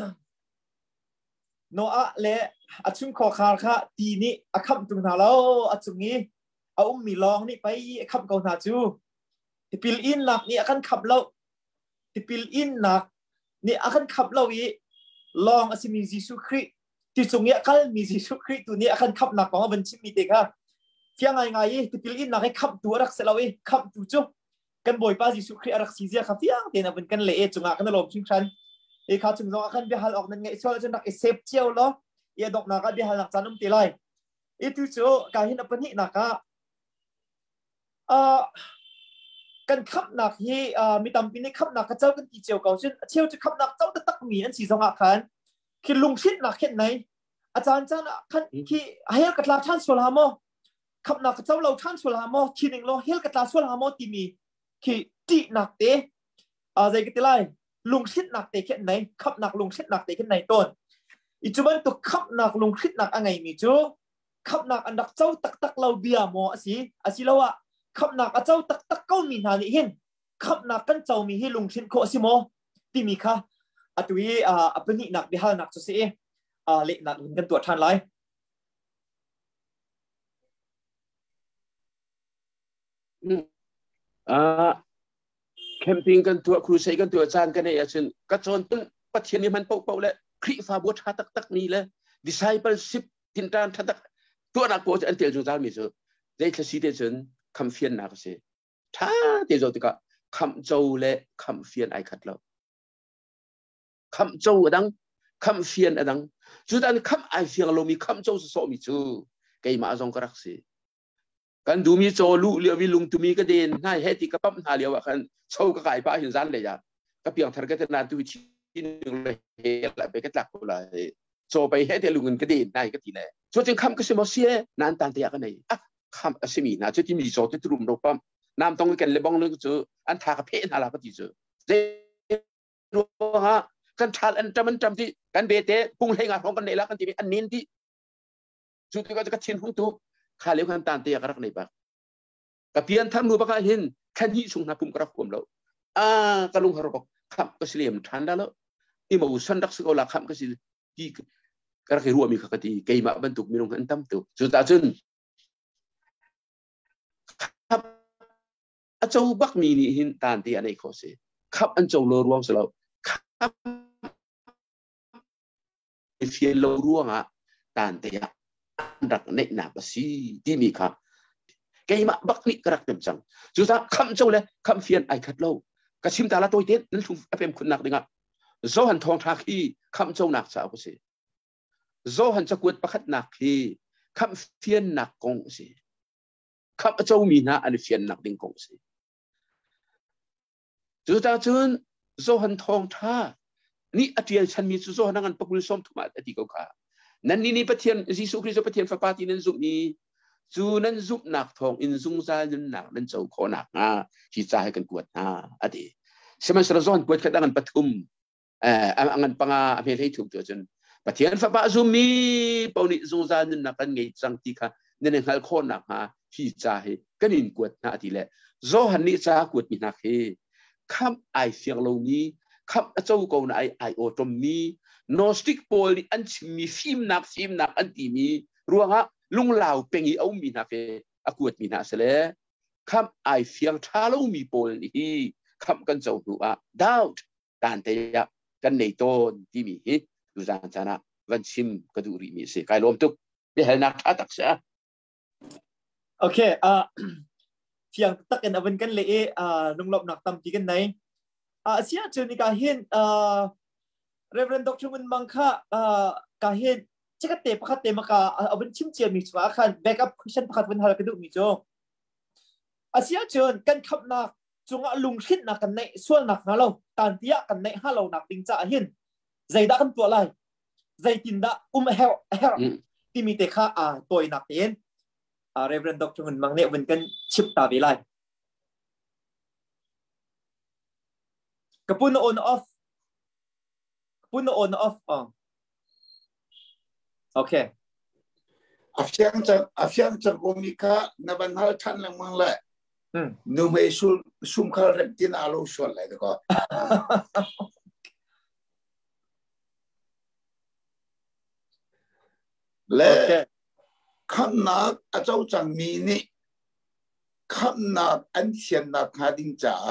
no a le achum kho khar kha ti ni akham tung na lo achum ni a um mi long ni pai kham ko na chu ti pil in lak ni akan khap lo ti pil in nak ni akan khap lo i long asimi Jisu Kri ti chung ya kal mi Jisu Kri tu ni akan khap nak ko ban chim mi te ka เฟียงไงไงที่พิลินนักให้ขับตัวรักเสลาเอขับตัวจุกันบ่อยป้าจิสุครีรักซีเซียขับเฟียงเดี๋ยวเป็นกันเละจุงอ่ะกันลมชิงชันเอขาจุงจงอ่ะกันเบียหัลออกนั่นไงส่วนจนนักเซฟเจียวล้อเอดอกนักเบียหัลนักจานุ่มตีไลเอตัวจุการเห็นเป็นนี่นักอ่ะอ่ากันขับนักที่อ่ามีตำปีนี้ขับนักก็เจ้ากันตีเจียวเก่าจนเชี่ยวจะขับนักเจ้าตะตักมีอันสีสองอ่ะคันคือลุงชิดนักเห็นไหนอาจารย์จ้าน่ะคันที่ให้กัตลาท่านสุลามอขับนักเจ้าเราท่านสุลามอคิดหนึ่งเราเฮลกัตลาสุลามอที่มีคือตีนักเตะอาใจกันตีไลลุงชิดนักเตะเห็นไหนขับนักลุงชิดนักเตะเห็นไหนต้นอีจุบันตัวขับนักลุงชิดนักอะไรมีจูขับนักอันดักเจ้าตักตักเราเบียมอสิอาศิเราอะขับนักเจ้าตักตักก็มีนานี่เห็นขับนักกันเจ้ามีให้ลุงชิดโคสิโมที่มีค่ะอัตวีอ่าเป็นนี่นักเบียร์นักสุดเสียอ่าเละนักกันตัวทันไรอ่าแคมปิ้งกันตัวครูใช้กันตัวอาจารย์กันเนี่ยเช่นกระโจนตึ้งปัจเจียนี้มันเป่าๆเลยครีฟาบวชตักตักนี่เลย discipleship ทินตานตักตัวนักโกจะอันเดียวจงจามีเจอได้แค่สิ่งเดียวจนคำเฟียนนักเสียถ้าเดี๋ยวจะก็คำโจและคำเฟียนไอขัดเราคำโจดังคำเฟียนดังจุดนั้นคำไอเฟียนเรามีคำโจสโสมีจูไกมาจงกระรักเสียกันดูมีโจลูเลียววิลุงตุมีก็เดินง่ายให้ติกระปั๊มหาเลียวว่ากันโชก็ไก่ป้าหินซันเลยจ้ะก็เพียงทาร์เก็ตนานตัวที่หนึ่งเลยเฮละไปก็ตักกูเลยโจไปให้เดลุงเงินก็เดินง่ายก็ทีเลยส่วนจึงคำก็เสมอเสียนานตันเตียกันไหนอ่ะคำอาศัยมีนะจุดที่มีโจที่ตรุมเราปั๊มน้ำต้องกันเลยบ้องนึกเจออันทากระเพาะอะไรก็ทีเจอเจ้าฮะกันทานอันจำมันจำที่กันเบเต้พุ่งให้งานของกันในละกันที่อันนี้ที่จุดที่ก็จะกระชินหุ่นตุข้าเลี้ยงกันตันเตียกันรักในบ้านกับเพียนท่านรู้ปะกันเห็นแค่นี้ส่งนับปุ่มกระผมแล้วอ่ากระลุงฮารบอกคำก็เสียมทันได้แล้วนี่มาอุสันดักสกอลาคำก็สิที่กระไรรู้มีขคติเกี่ยมาบรรทุกมีลงอันตั้มตัวสุดท้ายจนครับอาจารย์บักมีนี่หินตันเตียในข้อเสียครับอันเจ้าโลรวงสลาวครับเฟียนโลรวงอ่ะตันเตียอันดักในหน้าภาษีที่มีครับเกี่ยมาบักนี่กระไรเต็มจังสุดท้ายคำเจ้าเลยคำเฟียนไอคัดโลกระชิมตาละตัวเด็ดนั่นถูกเป็นคนหนักดึงอ่ะโซหันทองทักที่คำเจ้าหนักสาวก็สิโซหันจะกวดประคัดหนักที่คำเฟียนหนักกงสิคำเจ้ามีนะอันเฟียนหนักดึงกงสิจุดท้ายจนโซหันทองท่านี่อาทิตย์ฉันมีโซหันนั่งปักบุญส้มทุกมาอาทิตย์ก็ค่ะนั่นนี่นี่ประเทศยิสุคริสต์ประเทศฟ้าปาตินั่นสุนี้จูนั่นซุปหนักทองอินซุงซาจนหนักนั่นเจ้าขอหนักอ่ะที่จะให้กันกวดอ่ะอดีสมัยสระซ้อนกวดกันดังปฐุมเอ่ออังอันปังอาอเมริกาถูกตัวจนประเทศฟ้าปาซุมีปนิซุงซาจนหนักกันไงจังที่ค่ะนั่นเองหัลขอหนักอ่ะที่จะให้กันอินกวดอ่ะอดีแหละโซฮันนี่จะกวดมีหนักเฮคำไอเสียงเหล่านี้คำเจ้ากูนไอไอโอตรมีโนสติกโพลอันมีฟิล์มหนักฟิล์มหนักอันที่มีรัวฮะลุงเหล่าเป็นอีเอามีนาเฟอากวดมีนาเสลคำไอเฟียงชาลูมีโพลนี่คำกันเจ้าหนูอ่ะดาวต์การเตะกันในต้นที่มีฮิดูจานจานะวันชิมกระดูรีมีเสกายลมตุกเดี๋ยวนักทักษะโอเคอ่าเฟียงตักกันเอาเป็นกันเลยอ่าลุงหลบหนักตำที่กันไหนอ่าเสียจนในการเห็นอ่าเรเวนด็อกชูมันบังค่าอ่าการเห็นจะก็เตะประคัตเตะมากาเอาเป็นชิมเจียมีสวาคันแบ็กอัพคุชชั่นประคัตเป็นฮาร์กระดูมีโจอาเซียเชิญกันขับนักจงลุงชิดนักกันในส่วนนักนะเราตันเตียกันในฮัลโหลนักดิงจ่าหินใจดักกันตัวไรใจตินดาอุ้มเฮลเฮลที่มีเตะข้าอ่าตัวนักเตียนอ่าเรเวนด็อกชูมันบังเนี่ยเป็นกันชิปตาไปไล่กับปุ่นออนออฟปุ่นออนออฟอ๋อโอเคอาเฟียงจังอาเฟียงจังโกมิกาในบรรดาท่านละมังแหละนูไม่ชุมชุมคาร์เรนตินอาลูชวนเลยก็และขนาดอาเจ้าจังมีนี่ขนาดอันเชียนนักหาดิงจ่า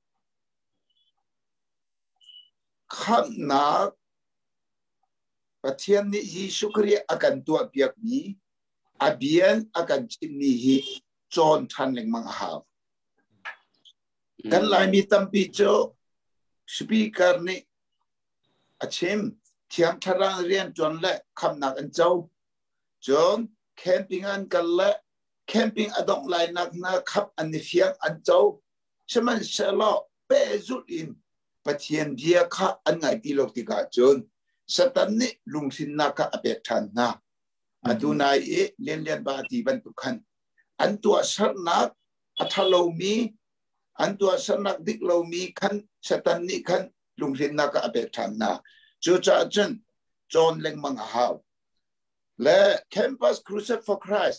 ขนาดประเทศนี้ยิสุครีอาการตัวเปียกนี้อาเบียนอาการชินนี่ฮิจอนทันเล็งมังหาวกันลายมีตั้มปีโจสปีกเกอร์นี่อาเชมเทียงทารางเรียนจนเละคำนักอันเจ้าจนแคมปิ้งอันกันเละแคมปิ้งอดองไลนักนักขับอันนี้เฟียงอันเจ้าฉะนั้นเชลล์เปจุดอินปะเทียนเดียข้าอันไงปีโลติกาจนสตันนี่ลุงสินนักอเบทันนะอดูนายเอเลียนเลียนบาตีบันทุกขันอันตัวสัตนักอัทโลมีอันตัวสัตนักดิกโลมีขันสตันนี่ขันลุงสินนักอเบทันนะจูจ่าจนจอนเล็งมังหาวและ Campus Crusade for Christ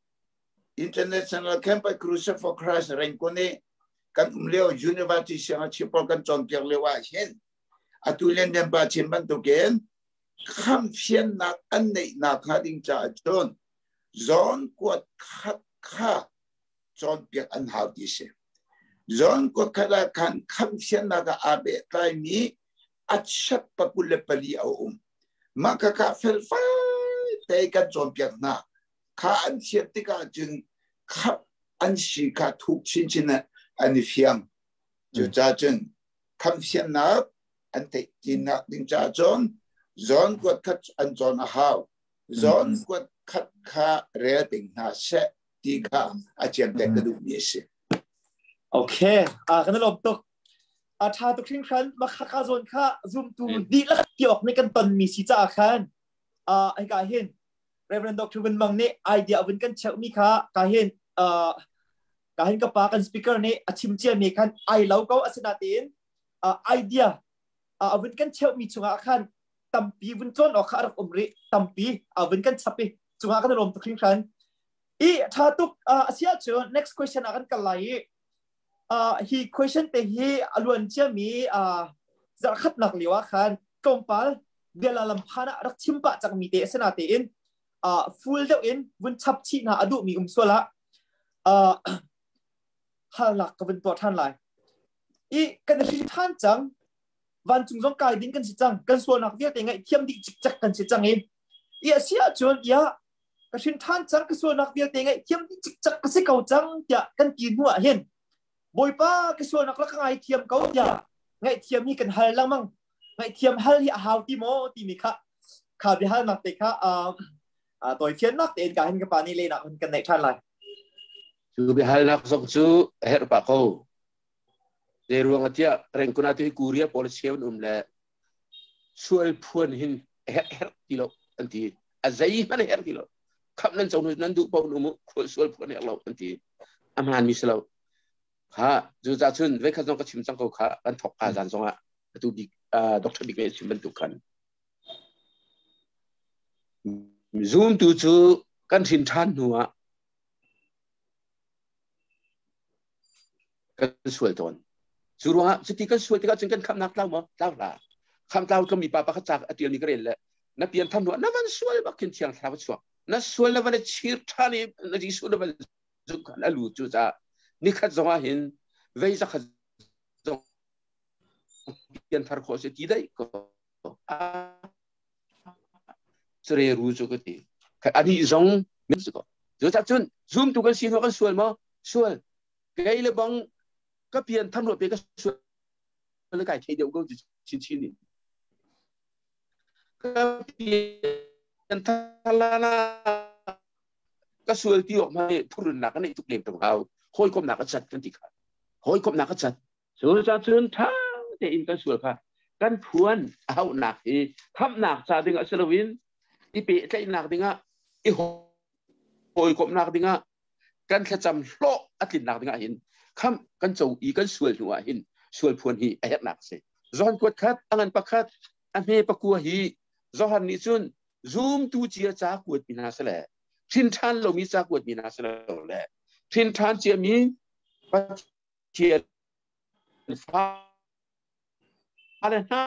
International Campus Crusade for Christ เร่งคนนี้กันอุ้มเลี้ยว University เชียงชิปอลกันจอนเปียกเลี้ยวเห็นอตุเลียนเดียนบาชิมบันตุเกนคำเพียนนักอันนี้นักหาดิงจ่าจนจอนกวดขัดข้าจอนเปียกอันหาวดิเสจอนกวดขัดกันคำเพียนนักอาเบตายนี้อัจฉริปะกุลปลีเอาอุ้มมาค่ะค่ะเฟลไฟแต่กันจนเปียกหน้าข้าอันเชียติกาจึงขับอันสีข้าทุกชิ้นชิ้นอันนี้เฟียงจุดจ้าจึงคำเชียนนักอันเตจินนักดิงจ้าจนจอนกวดขัดอันจนหาวจอนกวดขัดข้าเรียติงหน้าเสติกาอาจารย์แต่กระดูกนี้สิโอเคอ่ากันลบตกอาชาตุกทิ้งครั้นมาข้าข้าโซนข้าซูมตูดีแล้วเกี่ยวในกันตอนมีสิจ้าขันอ่าไอ้กาเห็นเรเวนด็อกเตอร์วินมังเนี่ยไอเดียวินกันเชื่อมีข้ากาเห็นอ่ากาเห็นกับปากันสปีกเกอร์เนี่ยอาชิมเจียมีขันไอเล่าเขาอาศนาตีนอ่าไอเดียอ่าวินกันเชื่อมีจุงอาขันตั้มปีวินจนออกข้ารักอมริตั้มปีอ่าวินกันชับปีจุงอาขันลมตุกทิ้งครั้นอีชาตุกอ่าเสียเจอ next question อากันกันไหลอ่า he question แต่ he อล้วนเชื่อมีอ่าจะขัดหนักหรือว่าคันกงปาลเดี๋ยวลำพันรักชิมปะจากมีเตะสนาเตอินอ่า full เดียวอินวันชับชีนะอดุมีอุ้มส่วนละอ่าฮัลหลักกับเป็นตัวท่านไรอีกันที่ท่านจังวันจุงจงกายดิ้งกันสิจังกันส่วนนักเรียนแต่ไงเทียมดิจิกจักกันสิจังอินอีเสียจวนอีกันที่ท่านจังกันส่วนนักเรียนแต่ไงเทียมดิจิกจักกันสิเก่าจังเดี๋ยวกันกินหัวเห็นบอยป้ากระทรวงนักลักไงเทียมเขาอย่าไงเทียมนี่กันฮัลลังมั่งไงเทียมฮัลที่ฮาวที่โมที่มีค่ะข่าวที่ฮัลนักเตะค่ะอ่าอ่าตัวเทียนนักเตะกันเห็นกับปานี่เลยนะกันในท่านไรคือไปฮัลนักส่งชูเฮร์ปะเขาในรวงอาทิตย์เร่งคุณอาทิตย์กูเรียบอลเชียนอุ้มเลยช่วยพูนหินเฮร์เฮร์กิโลอันที่อาศัยมันเฮร์กิโลคำนั้นส่งนั้นดูปองนุ่มช่วยพูนเฮร์เราอันที่อามันมิสลาข้าจูจ่าชุนเวกขจงก็ชิมจังเขาข้ากันถกอาจารย์สงฆ์ตัวบิ๊กอ่าด็อกเตอร์บิ๊กเนี่ยชิมบรรทุกกันซูมตัวจูกันชินทันหัวกันสวยตอนสุดว่าสติกันสวยที่กันจึงกันคำนักเล่ามั้งเล่าละคำเล่าก็มีปาปะขจักอเตียนนี่ก็เรียนแหละนักเรียนทำหัวนั่นมันสวยมากขึ้นเชียงทำสวยนั่นสวยแล้วมันชีร์ท่านี่นั่นที่สวยแล้วมันจุกันอลูจูจ่านี่ขัดจังหวะเห็นเวย์จะขัดจังเปลี่ยนทางโคเสตีได้ก็จะเรียรู้จุกทีอันนี้จงไม่รู้ก็จะจับจนซูมตัวกันสินว่ากันสวยมั้งสวยไกลเลยบังก็เปลี่ยนทำรถไปก็สวยแล้วไกลเที่ยวก็ชิ้นชิ้นนี่ก็เปลี่ยนทางละก็สวยที่ออกมาทุรนหนักนี่ทุกเรื่องตรงเขาห้อยคมหนักจัดกันที่ขาห้อยคมหนักจัดส่วนจากส่วนท้าแต่อินกันส่วนค่ะกันพวนเอาหนักอีทำหนักซาดึงอัศวินอีเปะใจหนักดึงอ่ะอีห้อยคมหนักดึงอ่ะกันแค่จำโลกอัดลินหนักดึงอ่ะเห็นคำกันโจอีกันส่วนหัวเห็นส่วนพวนฮีไอ้หนักเสียย้อนกดคัดอันประคัดอันเมปะกัวฮีย้อนนิจุนซูมตูเจียจากวดมีนาสละทินทันเรามีจากวดมีนาสละแหละทินทานเจียมีปัจเจียฟ้าอะไรนะ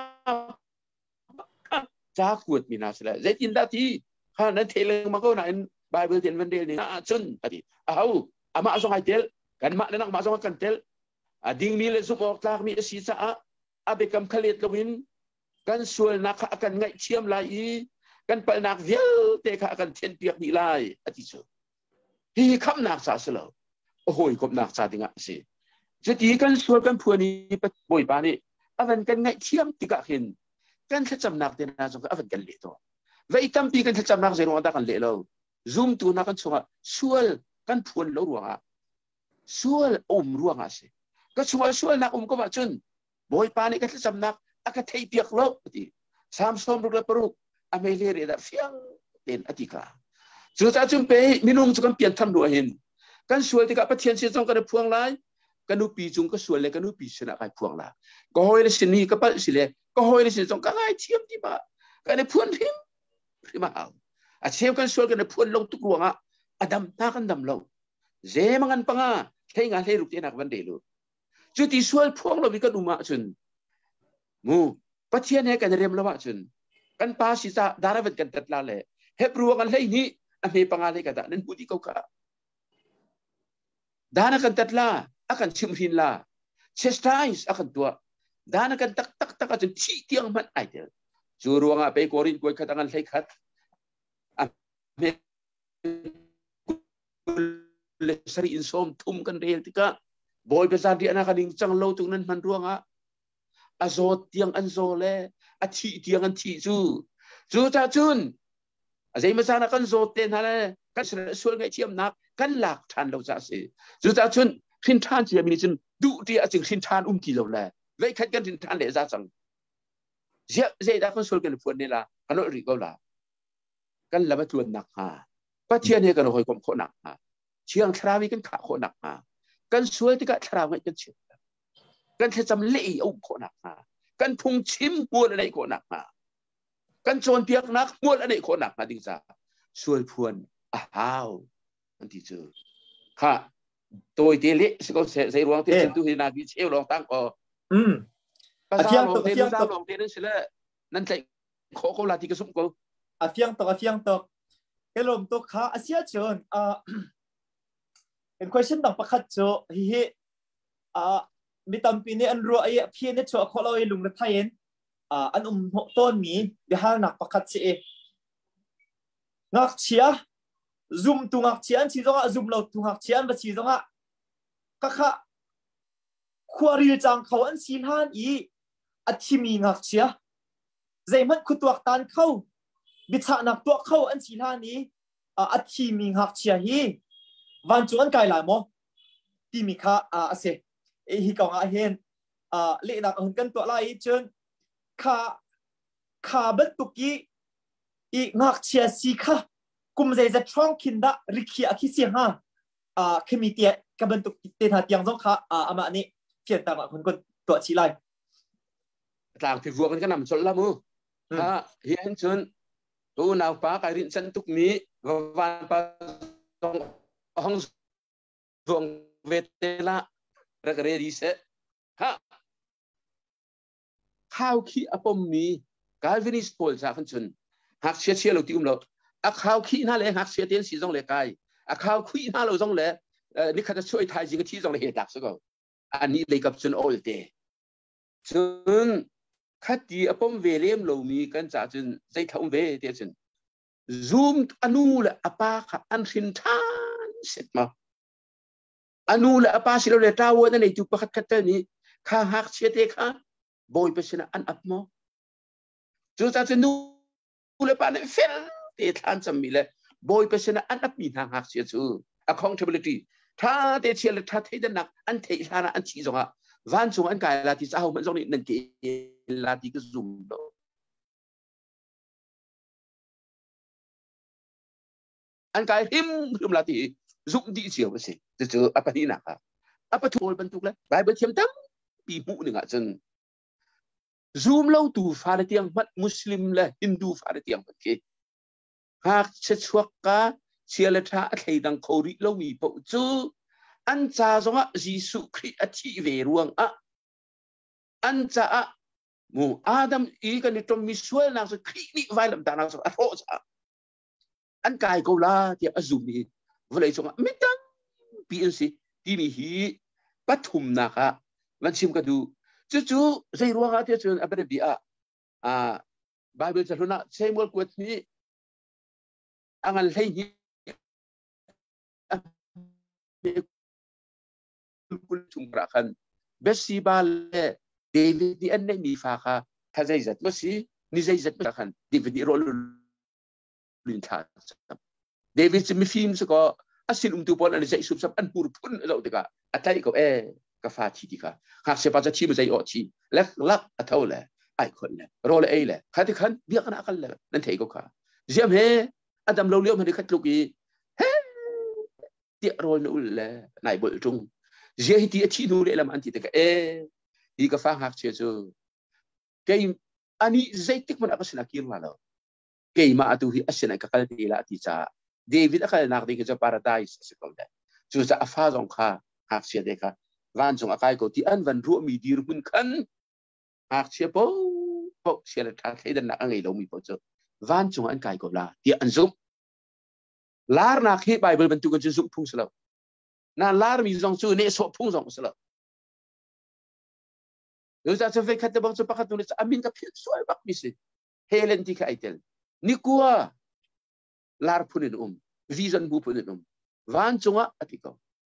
จากวดมีนาสละเจตินดาทีข้านั้นเทเลมาก็ไหนไบเบิลเทนวันเดลนี่น่าจนปฏิเอาอามาส่งให้เทลกันมาเนี่ยนักมาส่งกันเทลดิ่งมีเลยสุบออกลากมีสีสะอาอาเบกำขลิดลวินกันส่วนนักอากันไงเชี่ยมลายกันไปนักเวียเตะขากันเทียนเปียกนี่ไล่อธิสุฮีคำนักซาเสลโอ้โหคบนักซาติงะสิจะดีกันส่วนกันพวนี้ปบ่อยปานี่อวันกันไงเทียมติกะหินกันจะจำนักเดน่าจงอวันกันเละตัวไว้ตั้มปีกันจะจำนักเสียงวันตะกันเละเราซูมตัวนักกันส่งส่วนกันพวนเรารัวอ่ะส่วนอมรัวอ่ะสิก็ส่วนส่วนนักอมก็ว่าจนบ่อยปานี่กันจะจำนักอากาศเปียกเราที่สามสมรุกละปรุกอเมริกาได้เฟียงเด่นอธิกาจุดจุดไปมินุ่มจุกันเปลี่ยนทำรัวเห็นกันส่วนที่กับประเทศเสียงกันพวงไล่กันนูปีจุงก็ส่วนเลยกันนูปีชนะไปพวงละก็หอยเลยสินี่ก็ปั้นสิเลยก็หอยเลยสิจงก็ง่ายเทียมที่บ้ากันในพวนทิมที่มาเอาอาเชียกันส่วนกันในพวนลงทุกรวงอ่ะอดัมตากันดำลงเจมังกันปังอ่ะใช้งานให้ลูกเจ้านักวันเดียวจุดที่ส่วนพวงเราวิกันอุมาจุนมูประเทศให้กันเรียมละว่าจุนกันปาสิตาดาราเวทกันตัดลาเลยเฮปรัวกันเลยนี่อันนี้ปังอะไรกันแต่นั่นพูดที่เขาค่ะดานากันตัดลาakan chimhin la chastise akan tua dana kan tak tak tak akan chi tiang man ai de juruanga pe korin koi khatangan lai khat ame le sari insom thum kan rel tika boy besar di anak kaning chang lo tung nan man ruanga azot tiang an zo le a chi tiang an chi chu chu cha chun azai masana kan zo ten hala kan sul ngai chiam nak kan lak than lo cha si chu cha chunขินทานเสียมีจนดูที่อาจจะขินทานอุ้มกี่เราแหละไว้ขัดกันขินทานเลยจ้าจังเสียเสียได้คนส่วนกันพวนนี่ละกันเราอีกแล้วกันละมาชวนหนักฮะป้าเทียนเนี่ยกันเราคอยกลมโคหนักฮะเชียงคราวีกันขาโคหนักฮะกันสวยที่กันคราวีกันเฉียบกันเทจำเลี้ยอุ้มโคหนักฮะกันพุงชิมม้วนอะไรโคหนักฮะกันโจนเปียกนักม้วนอะไรโคหนักฮะดิจ้าส่วนพวนอ้าวมันที่เจอค่ะตัวที่เละสก็เสียรวงที่ฉันดูที่นาทีเชี่ยวลองตั้งก็อืมอาเทียงตกอาเทียงตกลองเทนั่นสิละนั่นใช่ขอเขาลาที่กระสุนก็อาเทียงตกอาเทียงตกเอลมตกขาอาเซียเชิญอ่าเป็น question ต่างประคัตโจฮิฮิอ่ามีตั้มปีนี้อันรัวไอ้เพียนเนี่ยโชว์เขาเราไอ้ลุงละไทยเองอ่าอันอุ้มต้นมีเดี๋ยวหาหนักประคัตเสียงักเชียzoom ตุงักเชียนชีจงอ่ะ zoom เราตุงักเชียนบัดชีจงอ่ะก็ค่ะควารีจังเขาอันสินหันอีอัฐิมีงักเชียใจมันคุตัวตันเขาบิดฉะนักตัวเขาอันสินหันนี้อัฐิมีงักเชียฮีวันจวนไกลหลายโมที่มีค่าอ่าเสเอฮิกองอาเฮนอ่าเล่นักหุ่นกันตัวไล่จนค่าค่าบัดตุกี้อีงักเชียสีค่ะกุมใจจะช่องคินดะริคีอาคิเซียฮะอ่าเคมีเตียกับบันตุกเตถาเตียงจงค่ะอ่าอามาอันนี้เพียงต่างคนคนตัวชี้ไล่ต่างที่วัวกันก็นำชนละมือถ้าเห็นชนตัวนาวป้าการินฉันทุกมีวันปะตรงห้องดวงเวทละระกระดีเสฮะข้าวขี้อปมมีการวินิสโพลจากคนชนหักเชียเชียเราตีกุมเราอาข้าวขี้น่าเลยหักเสียเตียนสีจงเลยกายอาข้าวขี้น่าเราจงเลยนี่เขาจะช่วยไทยจริงที่จงเลยเหตุดักสักก่อนอันนี้เลยกับจนโอลเตจนขัดดีอปมเวเลียมเรามีกันจากจนใจทำเวเดียจนซูมอนุละอปาขอันสินทานเสร็จมาอนุละอปาสิเราเลยตาวนั่นเองจุดประคัดขัดนี้ข้าหักเสียเตะข้าบอยไปชนะอันอับมอจุดจากจนนูละปาเนี่ยเฟลเตะทานจำมีเลยบอยไปชนะอันอับมีทางหักเสียจูaccountability ถ้าเตะเชียร์ถ้าเทดันหนักอันเทชานะอันชี้จงอ่ะวันจงอันกายลาที่จะเอามันจงนี่นั่นเกลาที่ก็ซูมโดอันกายหิมหิมลาที่ซุ่มดีเชียวไปสิจะเจออะไรนี่หนักอ่ะอะไรถูกบรรทุกแล้วไปเบิดเทียมตั้มปีบุหนึ่งอ่ะจนซูมเราดูฟาร์เตียงมัดมุสลิมและฮินดูฟาร์เตียงมันเกหากเช็ดชัวก้าเชียร์ท่าใครดังโคริโลวีปจูอันจ่าจงอ่ะยิสุคริสต์ที่เวรวงอ่ะอันจ่ามูอาดัมอีกันนี่ต้องมีส่วนนักสักคริสต์นี่ไว้ลำตานักสักอโรจ่าอันกายกูลาที่อาจุมีเวลาจงอ่ะไม่ตั้งปีนสิที่มีฮีปฐุมนะคะมันชิมกันดูจู่ๆใจรวงอ่ะที่จนอัปเดตบีอ่ะอ่าไบเบิลจะรู้นะเชมวลกวดนี้อังอันให้ยี่กุลชุมประคันเบสซีบาลเดวิดนี่อันนี้มีฟ้าค่ะถ้าใจจัดก็สินี่ใจจัดประคันเดวิดนี่รอลุลินทาเดวิดจะมีฟิล์มสก็อาศิลอุมตุปอนอันนี้ใจสุบสับอันปูรพุ่นเราเด็กอะอัตย์ก็เอะกฟ้าชีดีค่ะหากเสียปัจจัยชีมันใจอดชีเล็กลักอัตเอาเลยไอ้คนเลยรอเลยไอ้เลยข้าที่ขันเบี้ยกันอักเลยนั่นเท่ก็ค่ะเจียมเฮอดัมเราเลี้ยวมันได้ขัดลูกอีเฮ้เดี๋ยวรอนู่นเลยนายบุญจงเจียที่ที่นู่นเลยละมันที่เด็กเอะดีกฟ้าหักเชื่อจูเกย์อันนี้ใจติกมันอักษณะคิดว่าเราเกย์มาตัวที่อักษณะกักดีละที่จะเดวิดอักษณะนักดีก็จะพาราไดส์สิคนเดียวจู่จะอัฟฟ้าจงข้าหักเชื่อเด็กวันจงอากาศก็ที่อันวันรู้มีดีรุ่นขันหากเชื่อปุ๊บปุ๊บเชื่อเลยท่าใครดันนักอันไงเรามีปุ๊บจ้ะวันจงอันกายก็ลาที่อันซุปลาร์นักให้ไบเบิลบรรทุกกันจะซุปพุ่งสลับนั่นลาร์มีจงสู้เนี่ยสอบพุ่งจงสลับเราจะจะเวคัตบังจะพักตัวนี้อามินกับพี่สวยบักมิสิเฮเลนที่ใครเตลนี่กัวลาร์พุ่นินอุ้มวิจันบูพุ่นินอุ้มวันจงอ่ะอธิกา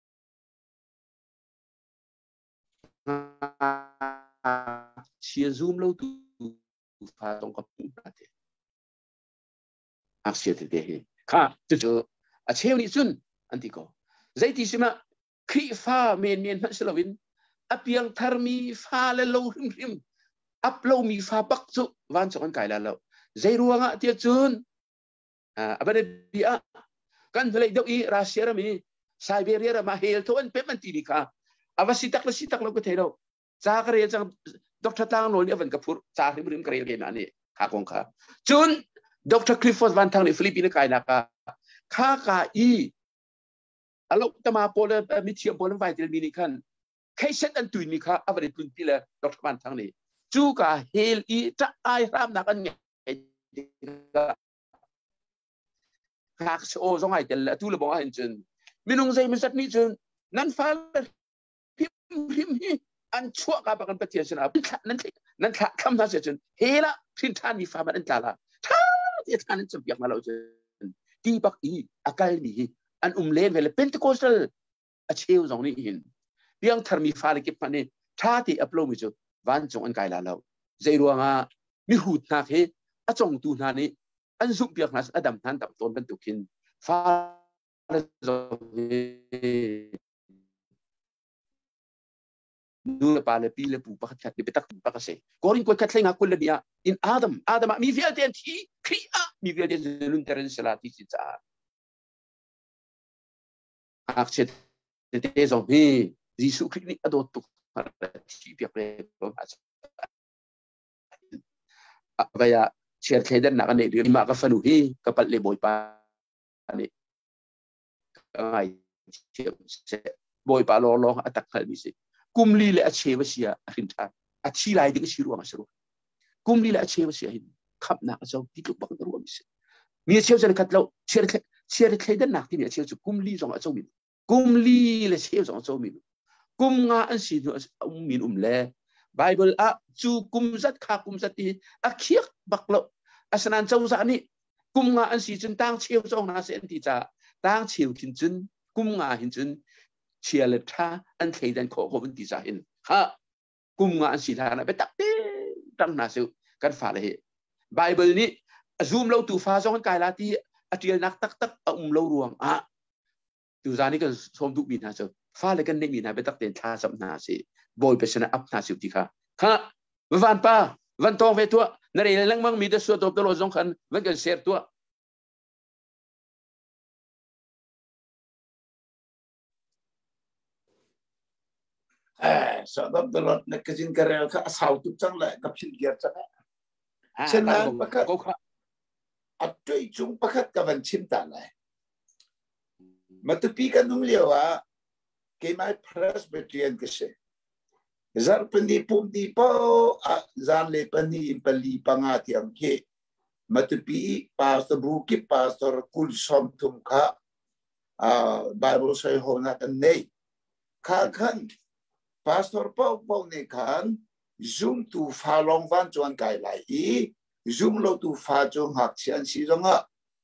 เชียร์ซูมเราดูฟ้าตรงกับปุ่มนั่นเองอักเสบเดียวข้าจะเจออาเชียวนี่ซุนอันที่ก็ใจที่สิมาครีฟ้าเมียนเมียนนั่นสลาวินอับยังทาร์มีฟ้าเลโลริมริมอับเรามีฟ้าปักจุวันสองกันไกลแล้วใจรัวงะที่จุนอ่าอับเดบีอากันเลยเดี๋ยวอีรัสเซียมีไซบีเรียมาเฮลตัวอันเป็นมันตีดีค่ะอาวัสิตักละสิตักเราก็เท่าจากเรียนจากด็อกเตอร์ต่างโน่นนี่วันกับพูดจากที่บริมกรีเรียนนี่ข้าคงข้าจุนด็อกเตอร์คลิฟฟอร์ดวันทางในฟิลิปปินส์กายนักข้าข้าอีอาลูกตมาโพลมิเทียมโพลไฟเทลมินิคันแค่เช่นอันตุยนี่ข้าอเวอร์ตุนที่ละด็อกเตอร์วันทางนี้จูก้าเฮลอีจะไอรามนักอันเนี่ยข้าโอ้สงสัยจะละทุลบอกว่าเห็นจุนมินุงใจมันสัตว์นี่จุนนั่นฟ้าพิมพิมอันชั่วกับกันปฏิเสธนะนั่นนั่นข้าคำนั้นเสียจนเฮละพินทานมีฟ้ามันอันตรายท่าที่ท่านนั้นจะเบียกมาเราจนที่บักอีอากาศนี้อันอุ้มเล่นเวลาเป็นตะโกสลอาเชียวตรงนี้เห็นเพียงทาร์มีฟ้าเล็กพันนี่ท่าที่อัปโหลดมิจูวันจงอันไกลลาเราใจรัวงามีหูนักเฮอจงตูนานี่อันสุเบียกนัสอดัมท่านตับต้นเป็นตุกินฟ้านูเลปาเลปีเลปูปักขัดดิเปตักปักเสกอรินก็ขัดเลยงักคนละเนี่ยอินอาดัมอาดัมมีเวียเดนที่ครีอามีเวียเดนลุนเทอร์เนสลาติสิจ้าหากเช่นเดซองฮียิสุคริสต์อดตุกมาที่เปียกเลยก็มาอะไปอะเชื่อใครเดินหนักอันนี้หรือมากับฟันุฮีกับปัลเลบอยปาอันนี้ไงเชื่อบอยปาลอลองอัตตะขันมิสิกุมลีเลอเชวเชียหินทาอาชีไลดิกชิรัวมาชรุกุมลีเลอเชวเชียหินขับนักเจ้าที่ลุกบังรัวมิสิมีเชียวจะขัดเราเชื่อเชื่อใครเดินหนักที่มีเชียวจะกุมลีจงอาเจ้ามินกุมลีเลเชียวจงอาเจ้ามินกุมงาอันสิอุมมินอุมเล่ไบเบิลอะจูกุมจัดขากุมจัดที่อาเคียกบักเราอาสนันเจ้าสานี่กุมงาอันสิจนตั้งเชียวจงนาเซนติจ่าตั้งเชียวหินจนกุมงาหินจนเชียร์เลท่าอันเคยดันขอขบันดีใจเห็นฮะกุมงานสีทางนั้นไปตักเต้ตั้งนาซิวกันฝ่าเลยไบเบิลนี้ซูมเราตูฟ้าจงกันกายลาที่อาทิตย์นักตักตักอุ้มเรารวงอ่ะตูจานี่ก็ชมทุกบินนะเจ้าฟ้าเลยกันไม่มีนะไปตักเต้นท่าสัมนาสิบอยไปชนะอัพนาซิวที่ค่ะฮะวันป้าวันทองเวทัวนั่นเองเรื่องมั่งมีแต่ส่วนตัวตลอดสองคันวันกันเสียตัวเออสำหรับตลอดนักจินกระเรลข้าสาวทุกจังเลยกับชินเกียร์จังเช่นนั้นประคัดอัดด้วยจุงประคัดกับวันชิมตาเลยมาตุปีกันนุ่มเลี้ยวว่าเกี่ยไม่พระสเบตเรียนกันเสียจารย์ปนิปุ่มดีป้าจารย์เล่ปนิอิมพลีปังอาที่อังเกมาตุปีพาสบุกิพาสรคุลสมทุมข้าอ่าไบเบิลใช้หัวหน้ากันเนยข้าขันPastor Paul Paul ne kan zoom tu fa long van chuan kai lai i zoom lo tu fa chung hak chian si zonga khot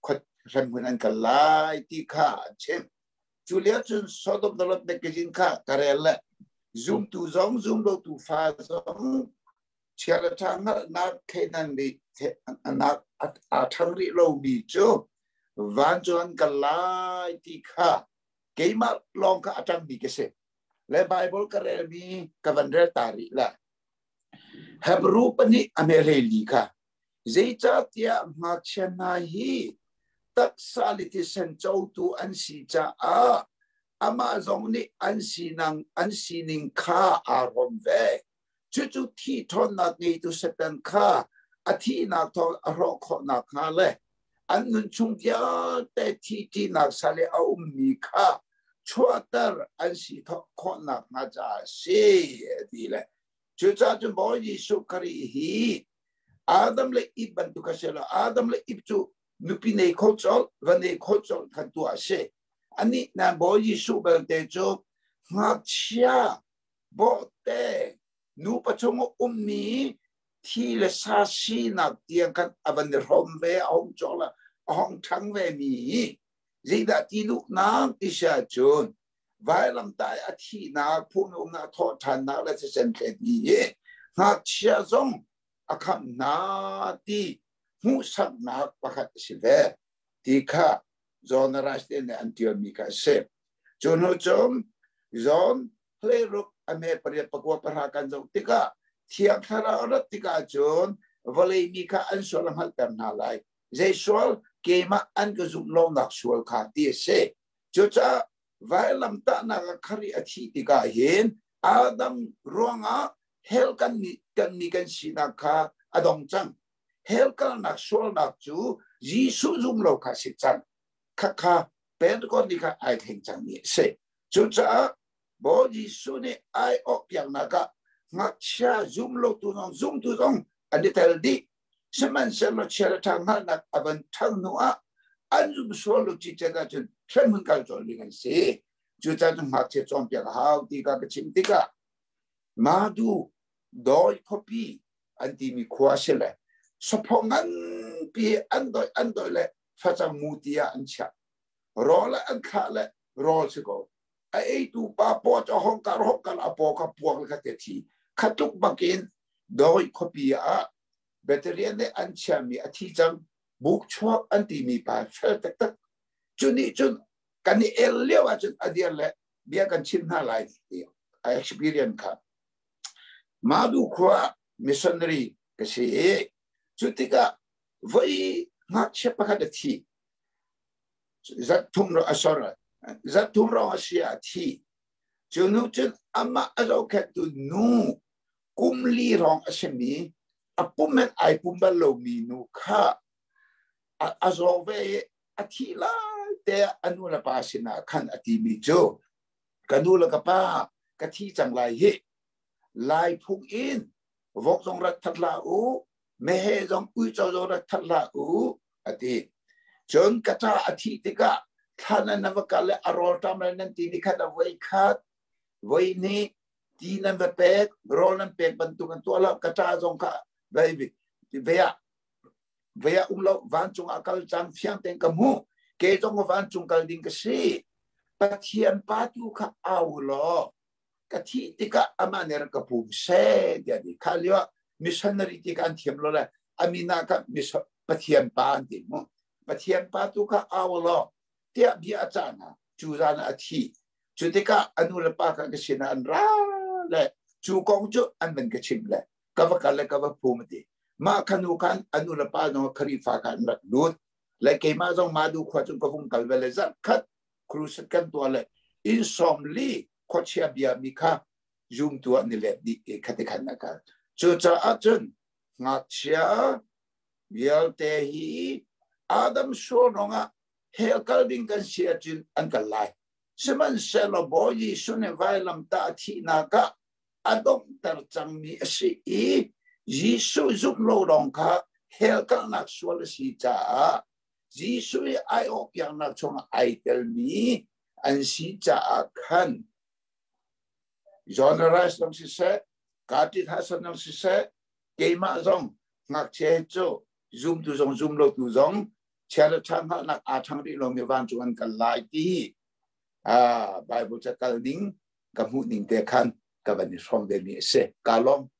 ฉันเหมือนอันกันไล่ที่ข้าเช่นจุเลียจนสอดตลอดเด็กจินข้าการเล่ซูมตูซองซูมโลตูฟ้าซองเชื่อทางนักแค่นั้นดินักอาทางริโลบีโจวันจวนกันไล่ที่ข้าเกี่ยมาลองข้าจังบีเกษและไบเบิลการเรมีกับวันเรตาริละเฮบรูปนี้อเมริลีค่ะเจ้าที่มาเชนาฮีตักสาลิติเซนเจ้าตัวอันสีจ้าอามาจงนี้อันสีนังอันสีนิงข้าอารมณ์เวจุดที่ทนนักนี้ตัวเสด็จข้าอาทินักทอนอารมณ์ของนักฮาเลอันนั้นชุงยาแต่ที่ที่นักสาเลเอามีข้าชัวเตอร์อันสีทอกของนักมาจ้าเสียดีเลยจุดจ้าจงบอกยิสุครีฮีอาดัมเลอิบันตุกัสเซลอาดัมเลอิบจูนุปิเนโคจอลวันเนโคจอลขันตัวเชอันนี้นางบอกยิสุเบลเตโจหักเชียบอกเตนูปัจจุบันอุ้มมีที่เลสาชีนักเตียงกันอบันเดรอมเวอองจอลอองทั้งเวมีจีดาที่ลูกน้ำที่เชื่อจุนไว้ลำตายอาทิตย์นักพูนองนาทอดทันนักและเซนเคดีหักเชียจงอาคำนาที่หูสักนักประคัตสิเวที่ข้าจอนรัสเตนอันติโอมิกาเซจนหัวจมจอนเพลรุกอเมริกาประกวดประหารกันจงที่ข้าเทียบทาราอรัตที่ข้าจนวอลเลมิกาอันสวลหัลกันนาไลเจสวลเกมาอันก็จุดลงนักสวลขาตีเซจุดจ้าไว้ลำตานักคดีอาทิตย์ที่ข้าเห็นอาดัมร้องอ่ะเฮลกันนี่กันนี่กันสินักข้าอดงจังเฮลกันนักสวลนักจูยิสุจุมโลกาสิจังข้าข้าเป็นคนที่ข้าไอเห็นจังนี่เซจุดจ้าบอกยิสุนี่ไอออกอย่างนักงักเชื่อจุมโลกตัวน้องจุมตัวน้องอันนี้แต่ละดีสมัยเสร็จแล้วเชื่อทางนั้นนักอบันทางนัวอันจุมสวลลูกจิตใจจนเชื่อมันกันจนลิงเซจุดจ้าจงหักเชื่อจอมเปียกหาวที่ข้าก็ชิมที่ข้ามาดูโดยพบีอันที่มีความเชื่อสปองอันปีอันโดยอันโดยเลยฟ้าจังมูติยาอันเชื่อรอละอันขาละรอสิก็ไอ้ตัวป้าปอจะห้องการห้องการอาปอกับพวกเลยกันทีขัดทุกบังเกินโดยพบีอ่ะแบตเตอรี่เนี่ยอันเชื่อมีอาทิจังบุกชอบอันที่มีป่าเฟลตักตักจุดนี้จุดกันนี่เอลเลี้ยวจุดอดีตเลยเบียกันชิมหน้าไลฟ์ไอ้ experience ครับมาดูขวา missionary ก็ใช่จุดที่ก็วัยนักเชื่อประคัดที่จัดทุ่มเราอาศัยจัดทุ่มเราอาศัยที่จุดนู้นจุดอามาเราแค่ตัวนู้กุมลีรองอาศัยมีอาปุ่มมันไอปุ่มบอลลูมีนูข้าอาศัยเวอาทิลาแต่อนุลปาสินะขันอาทิมีโจกันดูแล้วก็ป้ากะที่จังไรเฮลายพุ่งอินวกจงรักทัดลาอูเมเฮจงอุยจงรักทัดลาอูอาทิจนกระจาอาทิติกะท่านนั้นว่ากันเลยอารมณ์ทำอะไรนั่นทีนี้ขัดไว้ขัดไว้นี่ทีนั้นว่าเป็กรอนั้นเป็กบรรทุกันตัวแล้วกระจาจงค่ะไว้เวียเวียอุ้มเราวันจงอากาศจังเฟียงเต็งกับหูเกจงวันจงกัลดิงกษีปะเทียนปาตุข้าเอาล้อกะทิติกะอามาเนรกับปุ่มเสเดียดิข้าเรียกว่ามิชชันนารีติกันเทียมโลเลยอามินากับมิชปะเทียนปานติมุปะเทียนปาตุข้าเอาล้อเทียบอาจารย์จูจานอาทิจุดที่กะอนุลปากกษินันราเลยจูกงจุอันเป็นกชิมเลยกับว่ากันเลยกับว่าภูมิดีมาขนุกันอนุลปาโนครีฟ้ากันรักดูดเลยเกมาจงมาดูขวาจงกบุงกันเวลจัดคัดครูสกันตัวเลยอินสอมลีขวดเชียบียมิค่ะจุ่มตัวนี่แหละดีขัดขันนะครับจุดจ้าอาจารย์งักเชียเวลเตฮีอาดัมโซนงะเฮลกัลดิงกันเชียจุนอันกันไลสมันเซลบอยสุนไวลัมตาทีนักะอดงตัดจังมีสิยิสุจุโลดงค่ะเฮลกัลนักสวลสิจ้ายิสุไอออกอย่างนักชงไอเตลมีอันสิจ้าขันจอนรัสต้องสิเสกาติทัศน์ต้องสิเสเกมาจงงักเชจโจจุมตุจงจุมโลตุจงเชื่อช่างนักอาช่างที่เรามีวันจวนกันหลายที่อ่าไบเบิลจะกันดิ้งกับหูดิ้งเตะขันกับวันนี้ชมเดมีเสกาลอง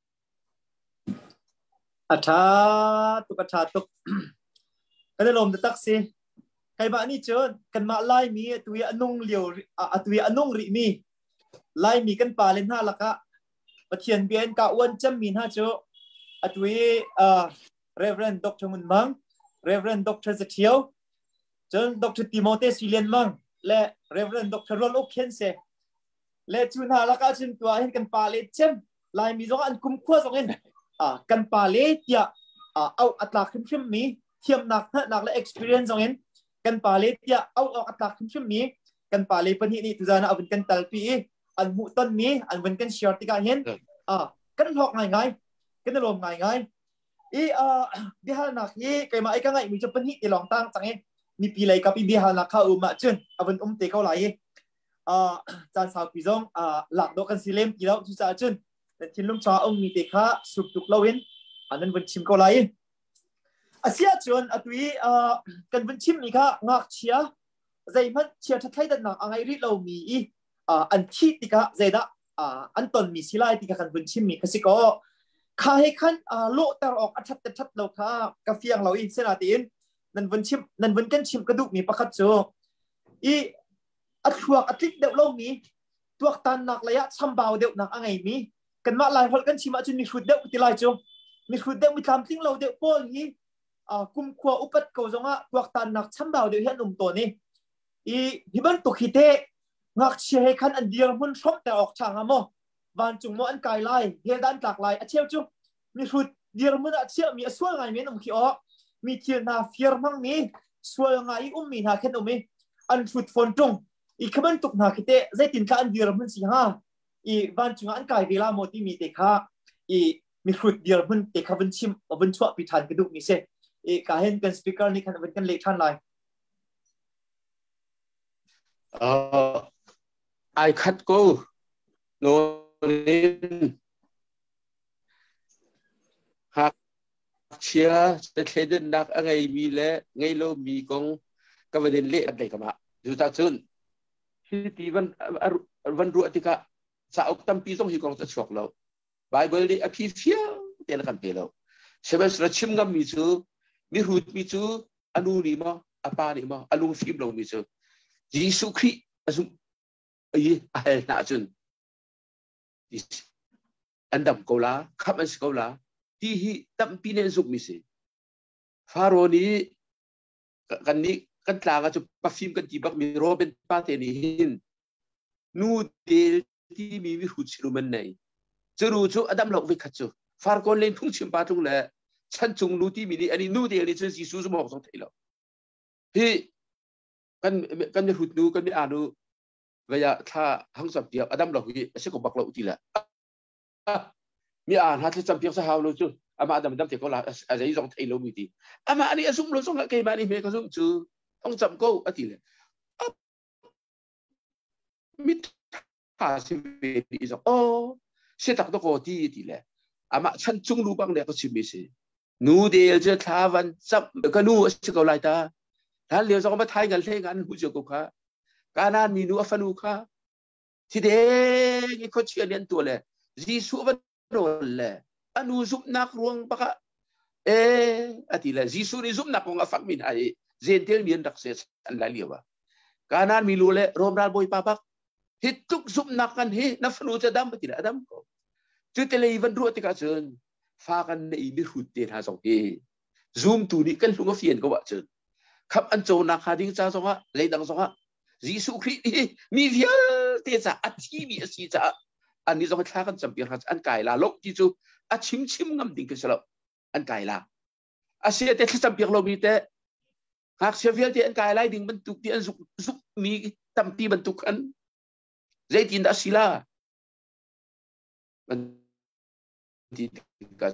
อาชาตุกอาชาตุกกันลมตะตักสิใครบ้านนี่เจอกันมาไล่มีตัวอนุ่งเหลียวอ่ะตัวอนุ่งริมีไล่มีกันป่าเล่นห้าละกะปะเทียนเบียนกะวันจำมีห้าเจออ่ะตัวอ่า Reverend ด็อกเตอร์มุนมัง Reverend ด็อกเตอร์เซเทียวจนด็อกเตอร์ติโมเตสวิเลียนมังและ Reverend ด็อกเตอร์รอนโอเคนเซและจุนห้าละกะจุนตัวเห็นกันป่าเล่นเจมไล่มีสองอันคุ้มขั้วสองอันอ่ากันป่าเล่เตียอ่าเอาอัตราขึ้นขึ้นมีเทียมหนักหนักและ experience สองอันกันป่าเล่เตียเอาเอาอัตราขึ้นขึ้นมีกันป่าเล่ปนินี่ตุจานะเอาเป็นกันตัลปีอันมุต้นมีอันเป็นกันเชียร์ติกาเห็นอ่ากันหลอกง่ายง่ายกันลมง่ายง่ายอีอ่าบิฮานักยี่ใครมาไอ้กันไงมีจะเป็นฮิตลองตั้งจังเองมีปีไรกับปีบิฮานักข้าอุมาจุนเอาเป็นอุ้มเตะเขาไหลอ่าจานสาวปีจงอ่าหลักดอกกันสิเลมกี่แล้วจุจาจุนแต่ทิ้งลุงชาองมีเตะข้าสุกตุกเล่าเห็นอันนั้นเป็นชิมเขาไหลอาเซียจวนอัตวีอ่ากันเป็นชิมนี่ค่ะงักเชียใจมันเชียทัดไทยดันหนักอะไรที่เรามีอ่าอันที่ติกะใจดะอ่าอันตอนมีสิไลติกะกันเป็นชิมนี่คือสิก็ข้าให้ขันอ่าโลแต่ออกอัดชัดแต่ชัดเราค่ะกาแฟเราอีเสนาตีนนั่นเป็นชิมนั่นเป็นกันชิมกระดูกมีประคัตโจอีอัดหัวอัดลิกเดาเรามีตัวตันหนักระยะซ้ำเบาเดาหนักอะไรมีกันมาลายพอกันชิมอาจจะมีฟุตเดาติไลโจมีฟุตเดามีทำทิ้งเราเดาป้อนนี้อ่ากุมขวาอุปัตเขาจงอ่ะตัวตันหนักซ้ำเบาเดาเห็นนุ่มตัวนี้อีฮิบันตุกฮิเตงักเชียให้ขันอันเดียวมันชมแต่ออกช่างอ่ะมั้งวันจุงมั้งอันไกลไล่เฮดันตักไล่อาเชียวจุมีฟุตเดียวมันอาเชียวมีส่วนไงมีนุ่มขี้ออกมีเทียนนาเฟียร์มั่งมีส่วนไงอุ้มมีนาเข็นอุ้มมีอันฟุตฝนจงอีขบันตุกนักฮิเตใจตินข้าอันเดียวมันสิฮะอีวันจุงอันไกลเวลาโมที่มีเตะข้าอีมีฟุตเดียวมันเตะข้าวันชิมวันชั่วพิธานกระดูกมีเสอีการเห็นกันสปีกเกอร์นี่ขันเป็นกันเล็กท่านไลเอ่อไอคัดกูโนนินหากเชียร์จะเคยเดินนักอะไรมีและไงเรามีกองกบเดินเละอะไรกันมาดูตาซึนที่ที่วันวันรุ่งที่กะสาวตั้มปีต้องหิกองจะชกเราไบเบิลนี่อภิเษกเตียนกันเปล่าเชื่อไหมสุดชิมกันมีจูมีรูดมีจูอนุนี่มาอปานี่มาอนุฟิมเรามีจูยิสุคริอาซุไอ้อะไรน่าจนอันดับกูละขับอันสกูละที่ที่ตั้มปีเนี่ยสุกมิสิฟาโรนี้กันนี้กันตากันจะปัฟฟิมกันที่บักมีโรเป็นปาเตนิหินนูเดลที่มีวิหุชิรุมันไหนจะรู้จูอดัมหลอกวิคัตจูฟาร์กอนเล่นทุ่งชิมปาทุ่งแหละฉันจงรู้ที่มีนี่อันนี้นูเดลนี่จะสิสูสมองสองทีแล้วที่กันกันจะหุดนูกันไม่อ่านนูเวลาถ้าทั้งสามเดียวอดัมหลอกวิไม่ใช่ของบักหลอกทีละมีอ่านหาที่จำเพียงสหาวรู้จูอามาอดัมอดัมเทก็ละอะไรที่สองทีแล้วมีทีอามาอันนี้สุ่มรู้สุ่มละเกย์มานี่เมย์ก็สุ่มจูต้องจำก็อทีละมิถาสิเวดีสโอ้เสียตักตัวก็ที่ทีละอามาฉันจงรู้บ้างเลยก็ชิมิสินูเดียจะท้าวันซับก็นูสิก็ไล่ตาท่านเลี้ยวสองมาไทยกันเล่นกันหูจกุกค่ะการนั้นมีนูอัฟนูค่ะที่เด็กคนเชื่อเรียนตัวเลยจีสุวันโนเลยอนุสุนักรวงปะค่ะเอออทีละจีสุนี่สุนักรวงอัฟักมินไอเจนเทลมีนรักเสียอันละเลียวะการนั้นมีรู้เลยรวมรัลบอยปะปักฮิตุกสุนักกันฮินัฟนูจะดำปะทีละดำก็จุดเตลีวันรู้ติกาเชิญฟ้ากันในมีหุ่นเตียนหาสองเอซูมตูนี่กันลุงก็เฟียนก็ว่าเชิญขับอันโจนักหาดิ้งจ้าสองฮะเลยดังสองฮะจีสุคริสต์มีเฟียเตียจ้าอัดที่มีสีจ้าอันนี้สองท้ากันจำเป็นอันไก่ละลกที่จูอัดชิมชิมงำดิ้งก็สลับอันไก่ละอาเซียเตะจำเป็นเรามีแต่หากเสียเฟียที่อันไก่ไล่ดิ้งบรรทุกที่อันสุกสุกมีตั้มปีบรรทุกอันใจตินดัชละมันที่กัน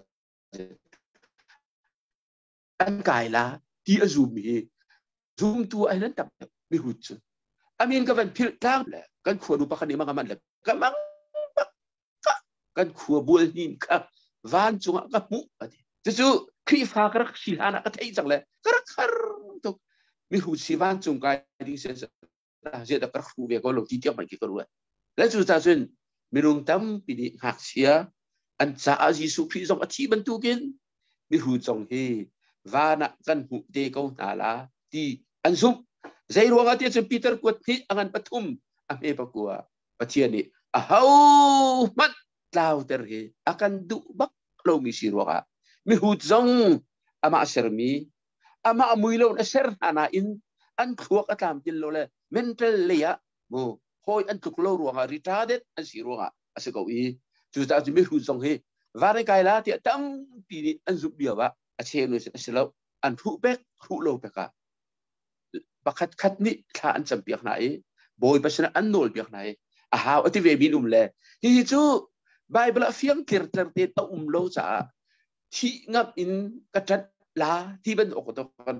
อันไก่ละที่อาซูมีซูมตัวไอ้นั้นตับไม่หุ่นจนอามีนก็เป็นพิลตั้งแหละกันขวดดูปะคันนี้มันก็มันแหละกันมังกันขวดบัวนินค่ะวันจงกับมุกอะไรจู่ๆครีฟ้ากระชิลานะก็ที่จังเลยกระคารตุกมีหูชีวันจงกายดิ้งเสียเสียแต่กระหูเบียก็ลงที่เที่ยวมันกี่ก็รู้และจุดท้ายส่วนมีลุงตั้มปีนี้หักเสียอันจะอาจิสุพิจงอธิบรรทุกินมีหูจงเฮวานักกันหูเด็กเอาหนาลาที่อันซุปใจรวงอาทิตย์จนปีเตอร์กวดที่อันปฐุมอเมปกัวปะเทียนี่อ้าวมันลาวเตอร์เฮอากันดุบักเรามีสิรวงอ่ะมีหูจงอามาเสรมีอามามุยโลนเสรหานาอินอันขวกตามจิลโลเลย mental เลยอ่ะโมหอยอันตุกโลรวงอ่ะ retarded อันสิรวงอ่ะอาศัยเขาอีจุดที่มีหูจงเฮวาร์ไกลาที่ตั้งปีนี้อันซุบเดียวว่าอาเชนุสเสร็จแล้วอันหูเบกหูโลเบกอ่ะบักขัดขัดนี่ถ้าอันจำเปียกไหนบอยปัชนะอันโนลเปียกไหนอ้าวอธิเวบินอุ้มเลยที่จู่ไบเบิลเฟียงเกิร์เตอร์เตตอุ้มโลจ้าที่งับอินกระจัดลาที่เป็นอกตกัน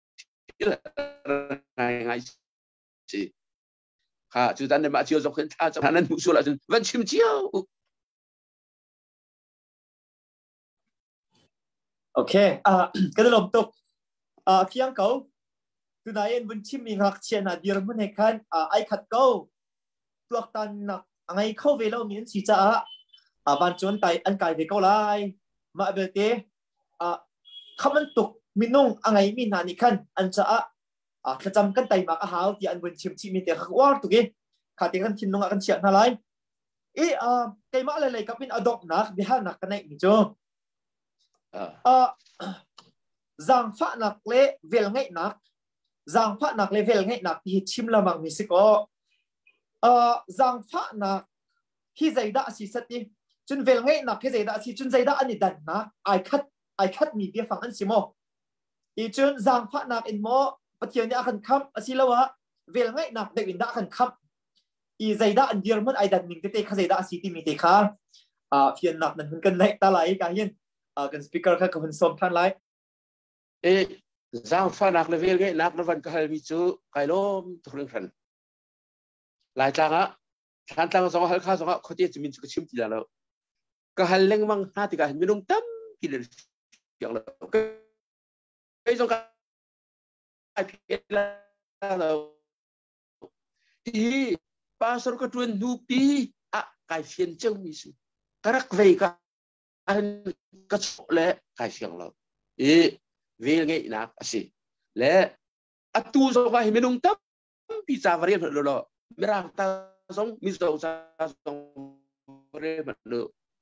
ไงไงสิค่ะจุดนั้นเนี่ยมาเชียวจงขึ้นท่าจงนั้นมุสุลาจนวันชิมเชียวโอเคอ่าก็จะลงตุกอ่าเพียงเขาตัวไหนวันชิมมีหักเชียนาดีรมันให้คันอ่าไอขัดเขาตัวตันนักไงเข้าเวลามีอันสีจ้าอ่าวันจนไตอันไก่ไปเขาไล่มาเบลเตอ่าคำมันตุกมินุ่งไงมีนานิคันอันจ้าอ่าขจำกันไตมากอาหารที่อันวันชิมชิมีแต่ขวานตุกี้ขาดที่กันชิมนุ่งกันเชียนอะไรเอออ่าไก่มาอะไรๆกับเป็นอดอกนักบิฮานักกันไหนมิจูอ่าจังฟ้านักเล่เวลไงนักจังฟ้านักเล่เวลไงนักที่ชิมละมังมิสิโกอ่าจังฟ้านักที่ใจด่าสิสัตย์จนเวลไงนักที่ใจด่าสิจนใจด่าอันนี้ดันนะไอคัดไอคัดมีเดียฟังอันสิโมอีจนจังฟ้านักอินโมปะเทียนเนี่ยขันคำอสิละวะเวลไงนักเด็กอินด่าขันคำอีใจด่าอันเดียร์มันไอดันมิงเตะข้าใจด่าสิที่มีเตะข้าอ่าเพียนนักนั้นกันไหนตาไหลกันยันอ่ากันสปีกเกอร์ค่ะกับคนส่งท่านไลน์เอ๊ะจังฟ้านักเลเวลไงนักนวันก็ให้มีจูไกลล้มทุกเรื่องกันหลายจังอ่ะท่านตั้งสองหัลข้าสองเขาจะมีจุดชิมที่แล้วก็หันเล่งมังหาที่กันมีลงตั้มกินเลยอย่างเราไอ้สองก็ไอ้เพี้ยนแล้วที่ภาษาก็ทวนนูปีอ่ะไก่เฟียนเจ้ามีสิกระกเวกันอันก็ชอบและไก่เฟียงเราเอ๊ะเวลไงนักสิและอัตุสองก็ให้มีลงตั้มพิจารณาเรื่องเราเราไม่รักตาสองมิสเตอร์สองเรื่องเรา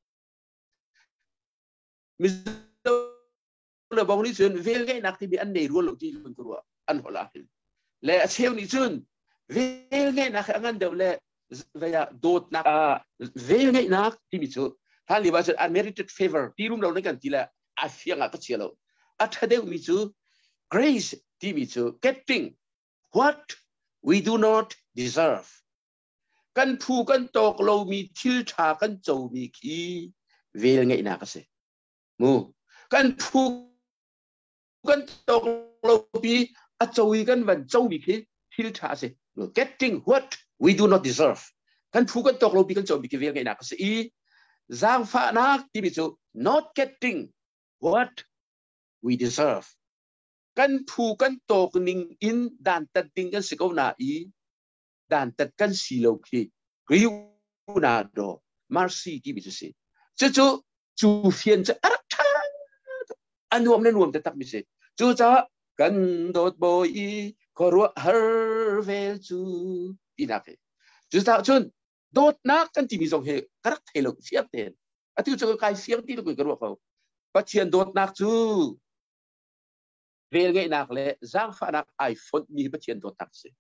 มิสเตอร์บอกนี่ส่วนเวลไงนักที่มีอันเดียวรู้ที่คนกลัวอันหัวล้านและเชี่ยวนี่ส่วนเวลไงนักอันเดียวและเวลาโดดนักเวลไงนักที่มีส่วนท่านเรียกว่า unmerited favor ที่รุ่มเราในกันที่ละอาเซียนก็เชี่ยวเราอัฐเดียวมีส่วน grace ที่มีส่วน getting what we do not deserve กันผู้กันตกเรามีทิลชากันโจมีขี้เวลไงนักสิมูกันผู้กันตกเราปีอาจวีกันวันเจ้ามีขี้ทิลชาสิ getting what we do not deserve กันผู้กันตกเราปีกันโจมีขี้เวลไงนักสิอีจางฟ้านักที่มีส่วน not getting what we deserve กันผู้กันตกนิ่งอินด่านตัดดิ่งกันสิเขาหน้าอีด่านตัดกันสีโลกีกริวนาโดมาร์ซีที่มีจุดสิจู่จู่จู่เฟียนจะอะไรทั้งอันรวมในรวมแต่ตักมีสิจู่จ้ากันโดดบอยขอรัวฮาร์เวลจู่อีนักจู่จ้าจนโดดนักกันที่มีสองเหตุกระเทลเสียเต็นอาทิตย์จะกลายเสียงที่เราคุยกันว่าเขาปัจเจียนโดดนักจู่เวลไงนักเลยจางฟ้านักไอโฟนมีปัจเจียนโดดนักสิ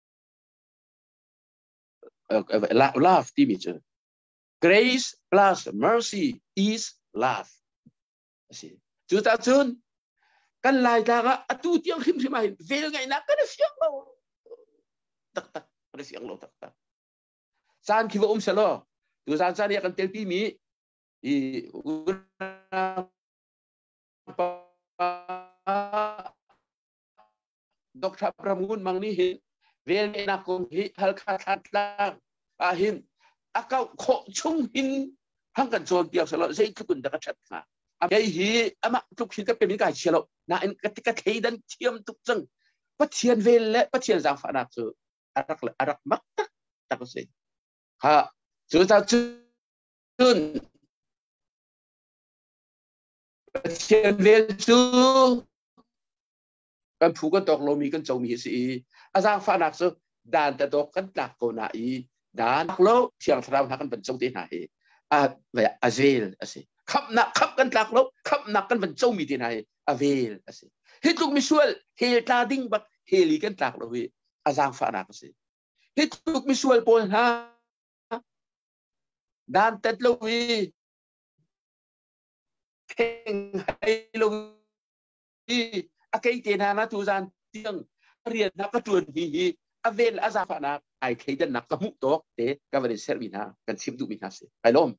love ที่มีจุด grace plus mercy is love สิจุดจุดกันลายตากะตุที่ยังหิมหิมายเวลไงนักกันเสียงเราตักตักกันเสียงเราตักตักสารคิดว่าอุ้มเสลอดูสารสารเนี่ยกันเต็มที่มีอีดอกทับประมูลมังนี่เห็นเวลไงนักคงฮิฮัลคาทัดลางอาหินอาเขาโคชงหินพังกันโจนเดียวเสลอใช้ทุกคนดักชัดค่ะไอ้ฮีอามาทุกหินก็เป็นมิกายเชลล์นะอินกติกาเทดันเทียมทุกจังปปัจเจียนเวลและปัจเจียนจากฝนักสุอารักอารักมักตักตักสิฮะสุดท้ายจุนปัจเจียนเวลสุกันผู้กันตกลงมีกันจงมีสิอาจารย์ฝนักสุด่านแต่ตกกันตักโกนาอีด่านแล้วเสียงสราวนักกันเป็นจงที่ไหนอ่าแบบอาเซลสิขับนักขับกันตักแล้วขับนักกันเป็นจงมีที่ไหนอาเวลสิเฮ็ดลูกมิส่วนเฮตาดิ้งบักเฮลีกันตักแล้ววิอาจารย์ฝนักสิเฮ็ดลูกมิส่วนปนฮะด่านแต่แล้ววิเพ่งให้ลงวิอาเกยเตนานะทุจานเตียงเรียนนักกระตุ้นฮีอเวลอาซาฟานักไอเคยดันนักกระมุกโตเตะกับวันเซอร์วินากันชิมดูมินาสิไปล้ม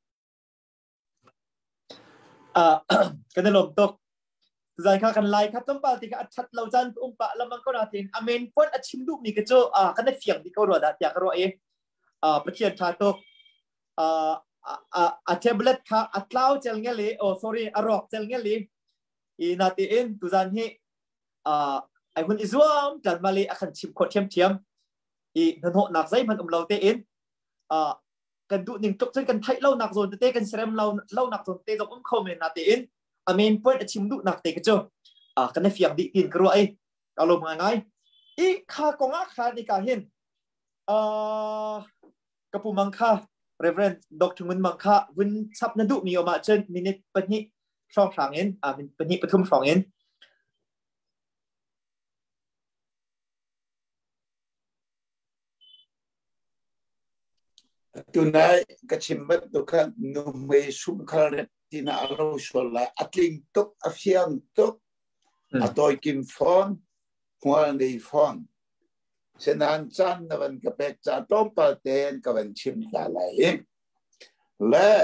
อ่ากันล้มตกทุจานข้ากันไล่ครับต้องปาติกาชัดเราจันอุ้มปะแล้วมันก็นาทีอเมนพ้นอาชิมดูมีกระโจอ่ากันได้เฟียงที่เขารู้ดัดอยากรู้เองอ่าประเทศชาติตกอ่าอ่าอ่าเทเบิลต์ค่ะอัตลาวเจลเงลีโอ้ sorry อารอกเจลเงลีอีนาทีเองทุจานที่อ่าไอ้คนอิสลามจัดมาเลยอาคันชิมขวดเทียมเทียมอีนั่นหัวหนักใจมันอุ้มเราเตะเองอ่ากันดูหนึ่งตกจนกันไทยเล่าหนักโซนเตะกันเสร็จเราเล่าหนักโซนเตะจงอุ้มเข้าเมนนาเตะเองอเมนเปิดชิมดูหนักเตะกันจ้ะอ่ากันได้เฟียงดีกินกระไรเอาลงมาไงอีข้ากงอาคาในการเห็นอ่ากระปุมังค่าเรเวรนดอกทุมันมังค่าวินซับนั่นดูมีออกมาเช่นมินิปนิช่องทางเองอ่ามินิปทุมฟองเองตัวนั้นก็ชิมบัดตัวกันนุ่มไม่สุ่มคาร์ติน่าเราชวนละอัดลิงตกอัฟยันตกอัดตัวกินฟอนหัวในฟอนฉะนั้นจันนันก็เป็นจัดต้มปลาเต้นก็เป็นชิมตาไหลและ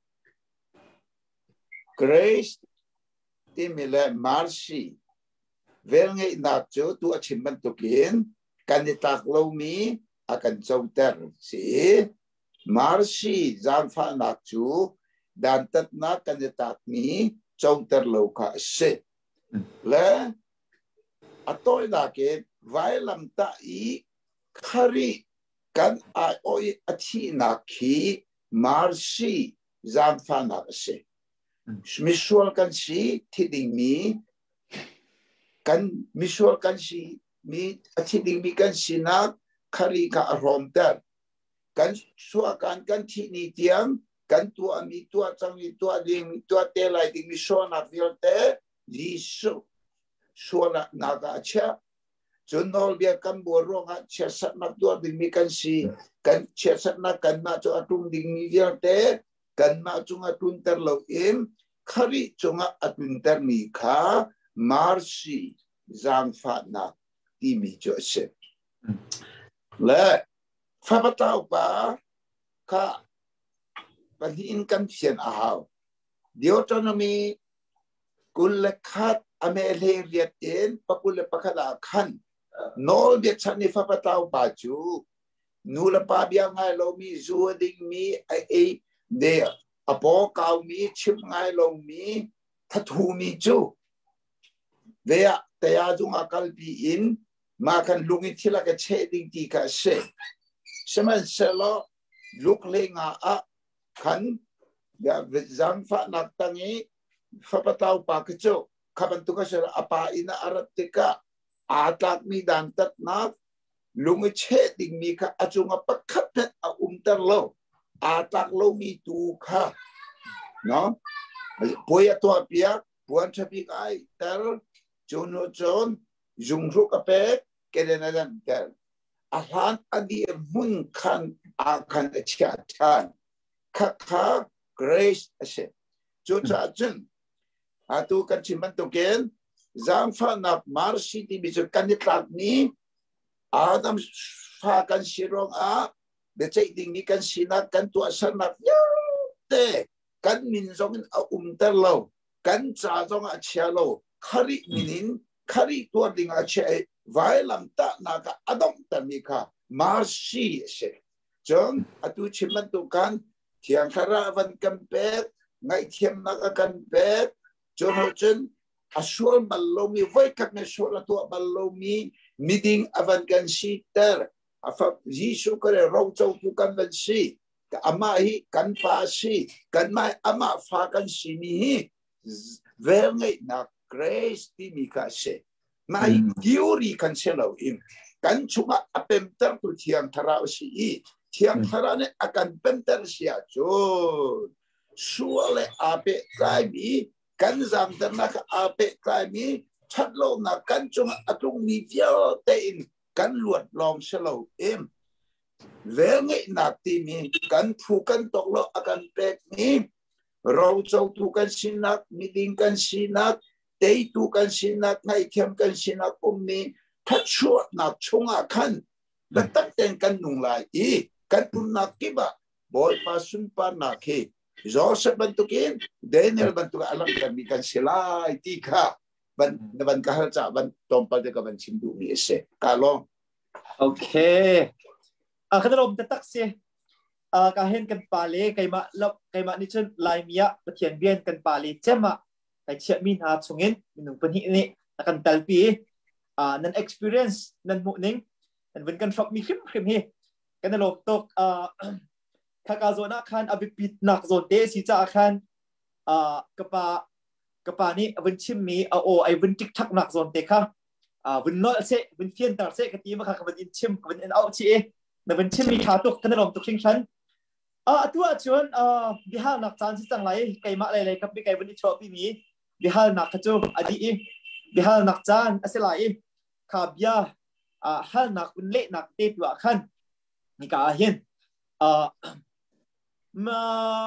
เกรซที่มีและมาร์ชีเวลไงนักจูตัวชิมบัดตัวกินกันในตักเรามีอาการเจ้าเตอร์สิมาร์ชีจานฟ้านักจูดันตัดนักกันในตักมีเจ้าเตอร์โลกาเสและอัตโต้นักเก็บไว้ลำตาอีคารีกันไอโอยอธินักขีมาร์ชีจานฟ้านักเสมิชวลกันชีที่ดิ่งมีกันมิชวลกันชีมีอธิดิ่งมีกันชีนักคารีกับอารมณ์เตอร์กันชัวกันกันที่นี่เตียงกันตัวมีตัวจังมีตัวเลี้ยงมีตัวเตลัยที่มีชัวนักวิลเตอร์ลิสุชัวนักอาเชจนนอลเบียกันบัวร้องอาเชสัตนักตัวดิ่งมีกันสีกันเชสัตนักกันมาจงอาตุงดิ่งมีวิลเตอร์กันมาจงอาตุนเตอร์โลเอ็มคารีจงอาตุนเตอร์มีขามาร์ชีจางฟ้านักที่มีจุดเสพและฟ้าเต้าป่าข้าปัญหาการเขียนอ้าวเดี๋ยวตอนนี้กุลเลขาดอเมริกาเรียนเองปะกุลเลปะขดาขันโนเดียชันนี่ฟ้าเต้าป่าจูนูเลปาเบียงไงเรามีจูดิ่งมีไอเอเดียอปอกาวมีชิมไงเรามีทัดหูมีจูเวียแต่ยาจุงอากาลปีอินมาคันลุงอินที่ละก็เชดิ่งตีก็เชใช่ไหมเสร็จแล้วลูกเลี้ยงอ่ะขันเดี๋ยวจังฟ้านักตั้งนี้ฟ้าปะเต้าปากจูขับรถตุกเสร็จอาปาอินาอารัตติกาอาตักมีดันตัดนักลุงเชดิ่งมีค่ะอาจุงอ่ะปักขัดเป็นอาอุ้มตลอดอาตักเรามีตูค่ะเนาะป่วยตัวเปียกปวดชบิกไอเตอร์จนจนจุงรุกเป๊กเกเรนันเตอร์อาหารอดีตมุ่งขันอาคันเชียทันข้าข้าเกรซเช่จุดจ้าจุนอาตุกันชิมันตุเกนจามฟ้านับมาร์ชีที่มีจุดกันในตักนี้อาดัมฟ้ากันชิรองอาเดี๋ยวใจดิ่งมีกันชินักกันตัวสนับเยอะเตะกันมินจงอาอุ้มเตลโลกันจ้าจงอาเชียโลคาริมินินคาริตัวดิ่งอาเชียไว้ลำตานักอดมตันมีค่ะมาร์ชีเช่จนอาตุชิมันตุกันเทียงคาราวันกันเป็ดไงเทียมนักกันเป็ดจนจนอาชวนบัลโลมีไว้กับในชวนตัวบัลโลมี meeting avan kan sitter afa Yesu kare rau chau tu kan ban si ka ama hi kan pa si kan mai ama fa kan si ni hi velngai na grace ti mi ka se mai giuri kan selo in kan chunga apem tar tu thiang thara si i thiang thara ne akan pem tar sia chon suale ape kai mi kan zam tar na ka ape kai mi chat lo na kan chunga atung mi vio te in kan luat long selo em velngai na ti mi kan phu kan tok lo akan pek mi rau chau tu kan sinak meeting kan sinak day tu kan sinak ngai kem kan sinak um ni that short na chunga kan batak ten kan nung lai i kan pun nak kiba boy pasun pa na ke Joseph bantukin Daniel bantuk alam kan mi kan silai ti kha ban ban ka cha ban tompal de ka ban chimdu mi ese kalong okay a khanom tatak se a ka hen kan pale kai ma lop kai ma ni chen lai mia pathian bian kan pale chema kai chia min ha chungin minung pani ni akan talpi a nan experience nan mu ning nan wen kan shop mi khim khim hi kan lop tok a khaka zona khan abipit nak zon te si cha khan a kapa kapa ni wen chim mi a o ai wen tik thak nak zon te kha a wen no se wen fian tar se ka ti ma kha ka wen in chim wen in out chi e na wen chim mi kha tok kan lom tok sing chan a tua chuan a bihal nak chan si chang lai kai ma lai lai kap bi kai wen i chop mi bihal nak kha chu adi i bihal nak chan aselai kha bia a hal nak un le nak te tua khan ni ka hian a ma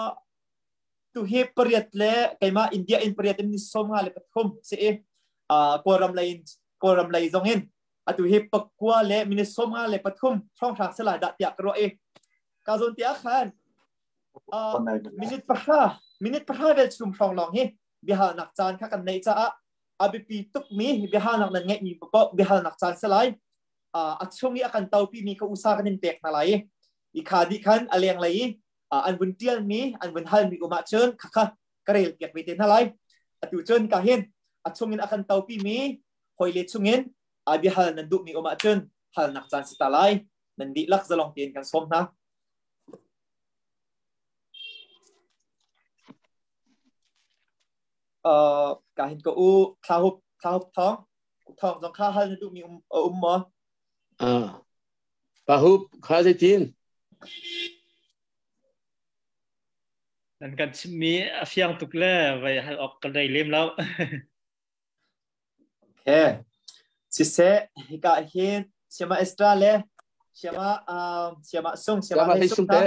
tu he period le kai ma India in period ni som nga le pathum se e a koram lai koram lai zongin atu he pakwa le min som nga le pathum thong thak sela da tia kro e ka zon tia khan a minute pasha minute pasha vel chum thong long hi bihal nak chan kha kan nei cha a abipi tuk mi bihal nak nan ngai ni po bihal nak chan selai a achungi akan taupi mi ka usa kanin pek na lai i khadi khan aleng lai an bun tial mi an bun hal mi uma chen kha karel pek mi ten halai atu chen ka hen achungin akan taupi mi hoile chungin abi hal nan du mi uma chen hal nak chan sitalai nan di lak zalong ten kan som na uh ka hin ko u khaup khaup thong thong jong kha hal nan du mi um um mo à bà húp khá dễ tin nan kan mi afiang tuk le vai hal ok kan dai lem lau okay si se ka hin siama extra le siama um siama sung siama sung ta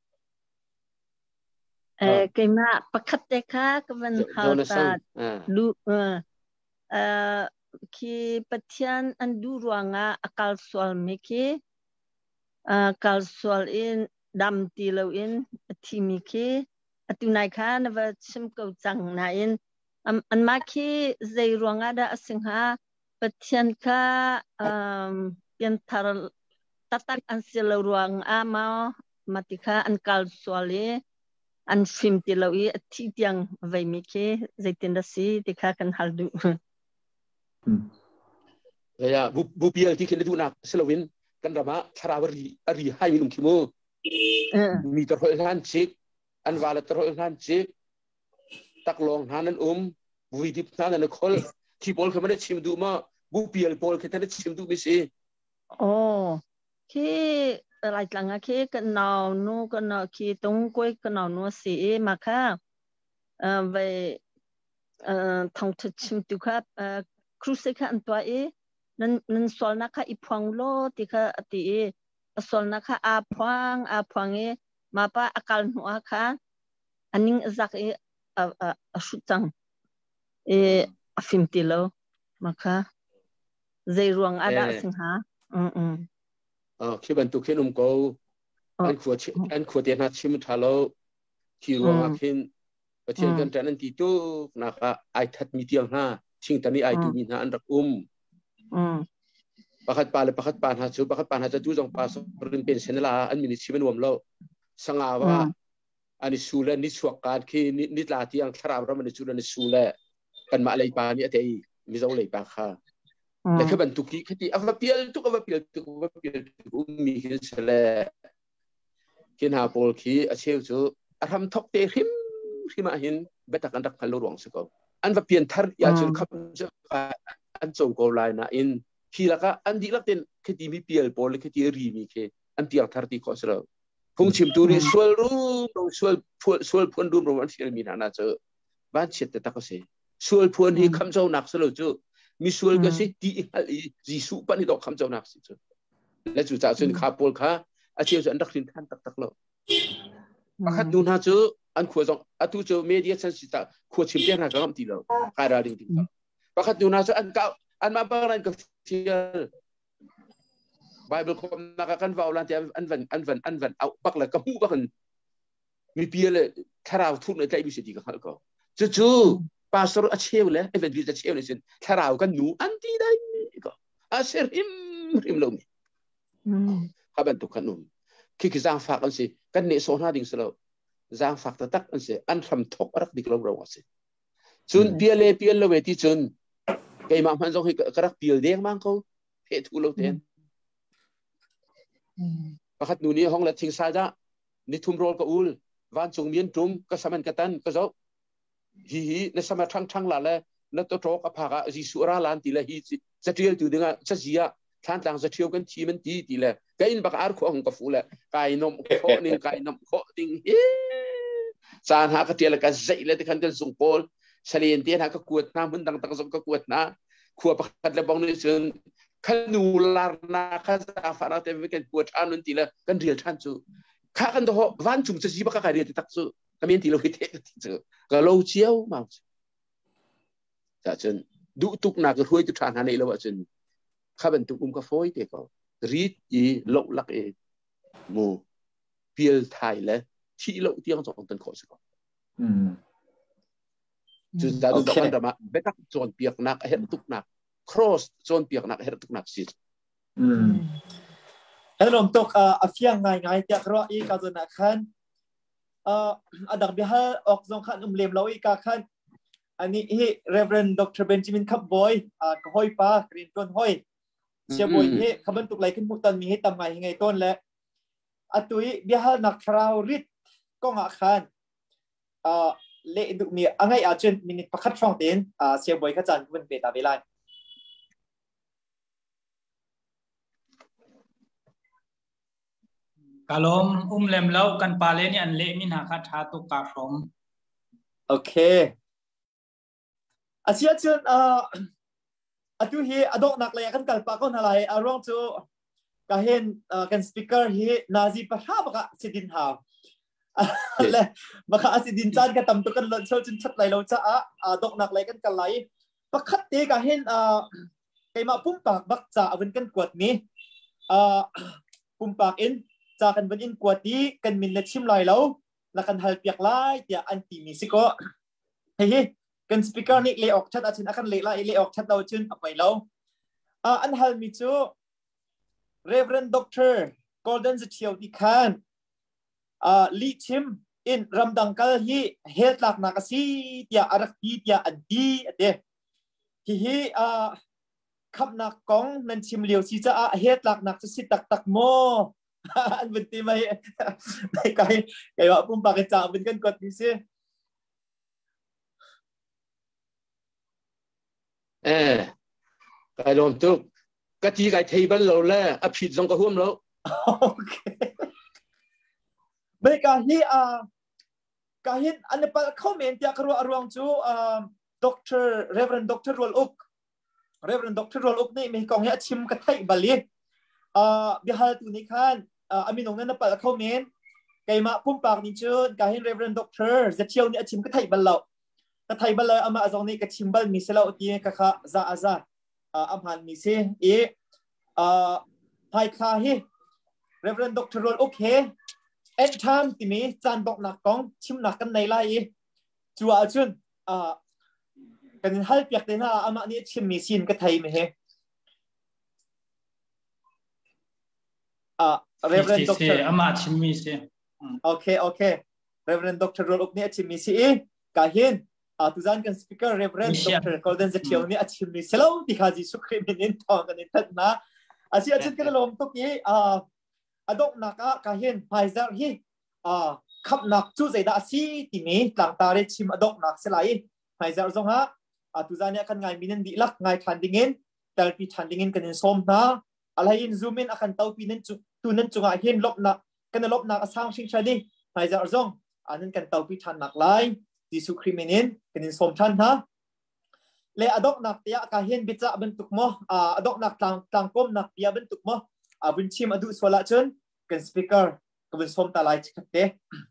eh kai ma pakhat te kha kawan hal ta lu eh ki pathian an du ruanga akal swal me ki akal swal in dam ti lo in thi mi ki atu nai kha na va sim ko chang na in an ma ki zai ruanga da asingha pathian kha um pian thar tatak an silo ruang ama matika an kal swal e an sim ti lo i thi tiang vai mi ki zai tin da si ti kha kan hal du ya bu bu biel ti khin du nak selawin kan rama tharawari ari hai minum khimo mi tor hol han chik an wala tor hol han chik tak long hanan um bu dip nan khol thi bol khama chim du ma bu biel bol khata chim du mi se oh ki lai tlanga ki kan naw nu kan naw ki tong koi kan naw no si ma kha ve thong chim tu kha cruise kha an toa e nan nan sol na kha iphuang lo ti kha ati e sol na kha a phwang a phwang e ma pa akal nu a kha aning zak e a shutang e afim ti lo ma kha zai ruang ada sing ha um um ờ khi bạn tụi khi nôm câu anh khua anh khua tiền hạt chim thalo khi ruang akin và thiênกันจันทีtu nak ai thật mi tiang ha ching tani ai tu min ha an rak um pakat pale pakat pan ha chu pakat pan ha chu jong pa so rin pen senela an min chi men wom lo sanga wa ani sula ni chuak kan khi ni la tiang thara ra man chu ni sula kan ma lei pa ni atei mi zo lei pa kha และคือบรรทุกที่คดีอวบเปียลทุกอวบเปียลทุกอวบเปียลทุกมีขึ้นเสร็จกินหาโพลคีอาเชียวจูอารมณ์ทกเตริมที่มาเห็นเบตักันรักพันลหลวงสกออันว่าเปลี่ยนทาร์ยาจุนขับจะอันส่งกอลายนะอินที่ละก็อันดีละเต็นคดีมีเปียลโพลคดีรีมีเคอันที่อักทาร์ที่ขอสระพงชิมตูรีสวลรูมสวลสวลพวนรูมวันที่มีนานาเจอบ้านเช็ดแต่ตะก็เสสวลพวนที่คำเจ้าหนักสระจูมีส่วนก็สิที่อันจีสุปันที่ดอกคำเจ้านักสิจุและจุดจากส่วนข้าพอลข้าอาเชียวจะอันดักสินทันตักตักโลปะคัดดูน่าจูอันขวดจงอัตุจูมีเดียเซนซิตาขวดชิมเตียนหากำตีโลการาดิ่งดิ่งปะคัดดูน่าจูอันเก่าอันมาบางรันก็เชียร์ไบเบิลคมนักกันว่าอันที่อันวันอันวันอันวันเอาปักเลยกับหูปักมีเพียร์เลยถ้าเราทุกในใจมีสิ่งที่เขาก็จู่จู่ปาสโรอาเชียวเลยเอเวนต์วิจัยเชียวเลยสิถ้าเรากันหนูอันที่ได้ก็อาเซริมริมลงมีข้าเป็นตุกันนุ่มคิดจางฝากกันสิกันเนี่ยโซนหาดิ่งสโลจางฝากตะตักกันสิอันทำทกรักดิกลงเราสิจนเปียเลยเปียเลยเวทีจนไก่มาพันจงให้กระเปียเลี้ยงมังเขาเพทุกโลเทนประคัดหนูนี่ห้องละทิ้งสายจ้านี่ทุ่มโรลก็อุลวันจงเมียนทุ่มก็สมันกันตันก็เจ้าฮีฮีในสมัยทั้งทั้งหลายเลยนั่นตัวโตกับพากะจีสุราลันตีเลยฮีจะเที่ยวตัวเดียวกันจะเสียท่านต่างจะเที่ยวกันทีมันตีตีเลยก็อินบักอาร์ขวางกับฟูเลยไก่นมโคนิ่งไก่นมโคติ้งฮีสารหากเที่ยวเลยก็ใจเลยที่ขันกันส่งโพลเฉลี่ยเตี้ยหากกวดน้ำมันต่างต่างส่งก็กวดน้ำขวบประคัดเลยบางนี่ส่วนขันนูลาร์นาข้าจะฝากเต็มไปกันกวดท่านนั่นตีเลยกันเรียลท่านจู่ข้ากันตัววันจุงจะจีบกันใครเรียลตักจู่ก็มีที่เราคิดเองที่จู่ก็เราเชี่ยวมากจ้ะจนดูตุกนักรวยตุกทานหาในเราว่าจนข้าเป็นตุกอุ้มกาโฟยเด็กก็รีดยีโลกลักเอมูเปียลไทยและที่เราที่ยังส่งตันขอสักจนแต่ดูตอนนั้นมาเบตักโซนเปียกนักเห็นตุกนักcross โซนเปียกนักเห็นตุกนักสิอืมให้ลมตกอ่าเฟียงไงไงจะรออีกาจนนักขันอ่าอันดับที่ห้าออกจงขันอุ้มเลี้ยมเราอีกาขันอันนี้ฮี Reverend ดร Benjamin คับบอยอ่าก็ห้อยป้ากรีนต้นห้อยเชียบอยฮีขบันตุกไหลขึ้นมุตันมีให้ทำไงยังไงต้นและอัตุยเบียร์นักคราวริดก็งะขันอ่าเละดุมีอันไงอาจจะมินิประคัดช่องเต็นอ่าเชียบอยขจันเป็นเปตาเบลัยกาลมอุ้มเล็มแล้วกันปาเลนี่อันเละมินหาคัดหาตุกกาพร้อมโอเคอาเซียนอ่าอัตุฮีอดอกนักเลยกันกัลปากคนอะไรอารมณ์จูก็เห็นอ่ากันสปีกเกอร์ฮีนาซีปะฮาบกะสิดินหาวและบกะสิดินจานก็ตำตุกันเลยจนชัดไหลเราจะอ่ะดอกนักเลยกันกันไหลปะคัดเตก็เห็นอ่าไก่มาปุ่มปากบักจ่าเป็นกันกวดนี้อ่าปุ่มปากอินจากกันเป็นอินกวดนี้กันมินเล็ดชิมไหลแล้วแล้วกันหัลเปียกไล่เดี๋ยวอันตีมิสิโก้เฮ้ยกันสปีกเกอร์นี่เลี้ยออกชัดอาชินอาคันเลี้ยไล่เลี้ยออกชัดเราชินเอาไปแล้วอ่าอันหัลมิจู Reverend ดร Golden จะเที่ยวที่คันอ่าลีชิมอินรำดังกัลฮีเฮลต์หลักนักสีเดียอารักดีเดียอันดีเดฮีฮีอ่าขับนักกองนั่นชิมเลี้ยวซีจะอ่ะเฮลต์หลักนักจะสิตักตักโมอันเป็นที่ไม่ไม่ไกลไกลว่าปุ่มปากจ่าเป็นกันกดนี่สิเออไก่ลมตุกกะจีไก่เทบันเราแล้วอภิษทรงกระห่มแล้วโอเคไม่กาฮีอ่ากาฮินอันนี้เป็นคอมเมนต์จากครัวอารวงจูอ่าด็อกเตอร์เรเวอเรนด์ด็อกเตอร์โรลอุกเรเวอเรนด์ด็อกเตอร์โรลอุกนี่มีกองเหี้ยชิมกระไทยบาลีอ่าบิฮัลตุนิคันอ่าอามินงนั้นเป็นคอมเมนต์ไก่มาปุ่มปากนี่จูกาฮินเรเวอเรนด์ด็อกเตอร์จะเที่ยวนี่ชิมกระไทยบาลเรากระไทยบาลเราอามาจงนี่กระชิมบาลมิเซลเอาที่กะข้าซาอาซาอ่าอัมฮันมิเซเออ่าไฮคาฮีเรเวอเรนด์ด็อกเตอร์โรลอุกเฮเอ็ดทามที่มีจานบอกหนักกองชิมหนักกันในไล่จัวจุนอ่ากันฮัลเปียกเตน่าอามานี่ชิมมีซีนก็ไทยไหมเฮอ่าเรเวอเรนด์ด็อกเตอร์อามาชิมมีซีโอเคโอเคเรเวอเรนด์ด็อกเตอร์โรลอุกนี่ชิมมีซีกาฮินอ่าตุจันกันสปีกเกอร์เรเวอเรนด์ดรกอร์ดอนเซเคียวนี่อาชิมนี่เซลล์ที่ข้าจิสุขมินินทองกันนี่ทัดนะอาชีอาชีกันลมตุกี้อ่าอดอกนักอ่ะกาเห็นไพเซอร์ฮีอ่าขับนักจู่ใจดาซีที่นี่หลังตาเรชิมอดอกนักเสลายไพเซอร์จงฮะอ่าตุจันเนี่ยกันไงมินินดีลักไงทันดิ้งเงินแต่ปีทันดิ้งเงินกันนี่สมนะอะไรยินซูมินอาการเต้าปีนั้นจุตุนั้นจงอาเห็นลบนักกันลบนักสร้างชิงชัยดิไพเซอร์จงอันนั้นกันเต้าปีทันนักไล่ดิสุคริมินินกันนี่สมทันฮะle adok nak tia ka hen bicha bentuk mo adok nak tang tangkom nak tia bentuk mo abun chim adu swala chun kan speaker kabun som ta lai chikte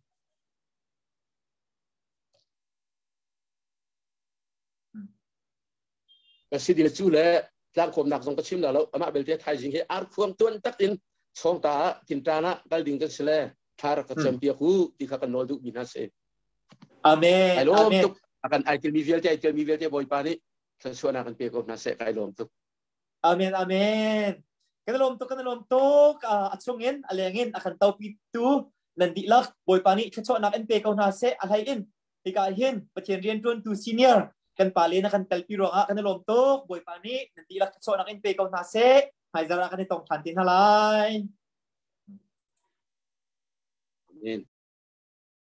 ka sidil chu le tangkom nak song ka chim la lo ama belte thai jing he ar khuam tuan takin chong ta tin ta na dal ding kan sele thar ka champion khu ti kha kan nol du bina se amen amen akan aitil mi velte aitil mi velte boy pani sesuatu akan pekop nase kai lom tu. Amin amin. Kana lom tu kana lom tu atsungin alengin akan tau pitu nanti lah boy pani sesuatu nak en pekop nase alhain tika hin patien rian tun tu senior kan palen akan telpi roa kana lom tu boy pani nanti lah sesuatu nak en pekop nase haizara akan tong thantin halai. Amin.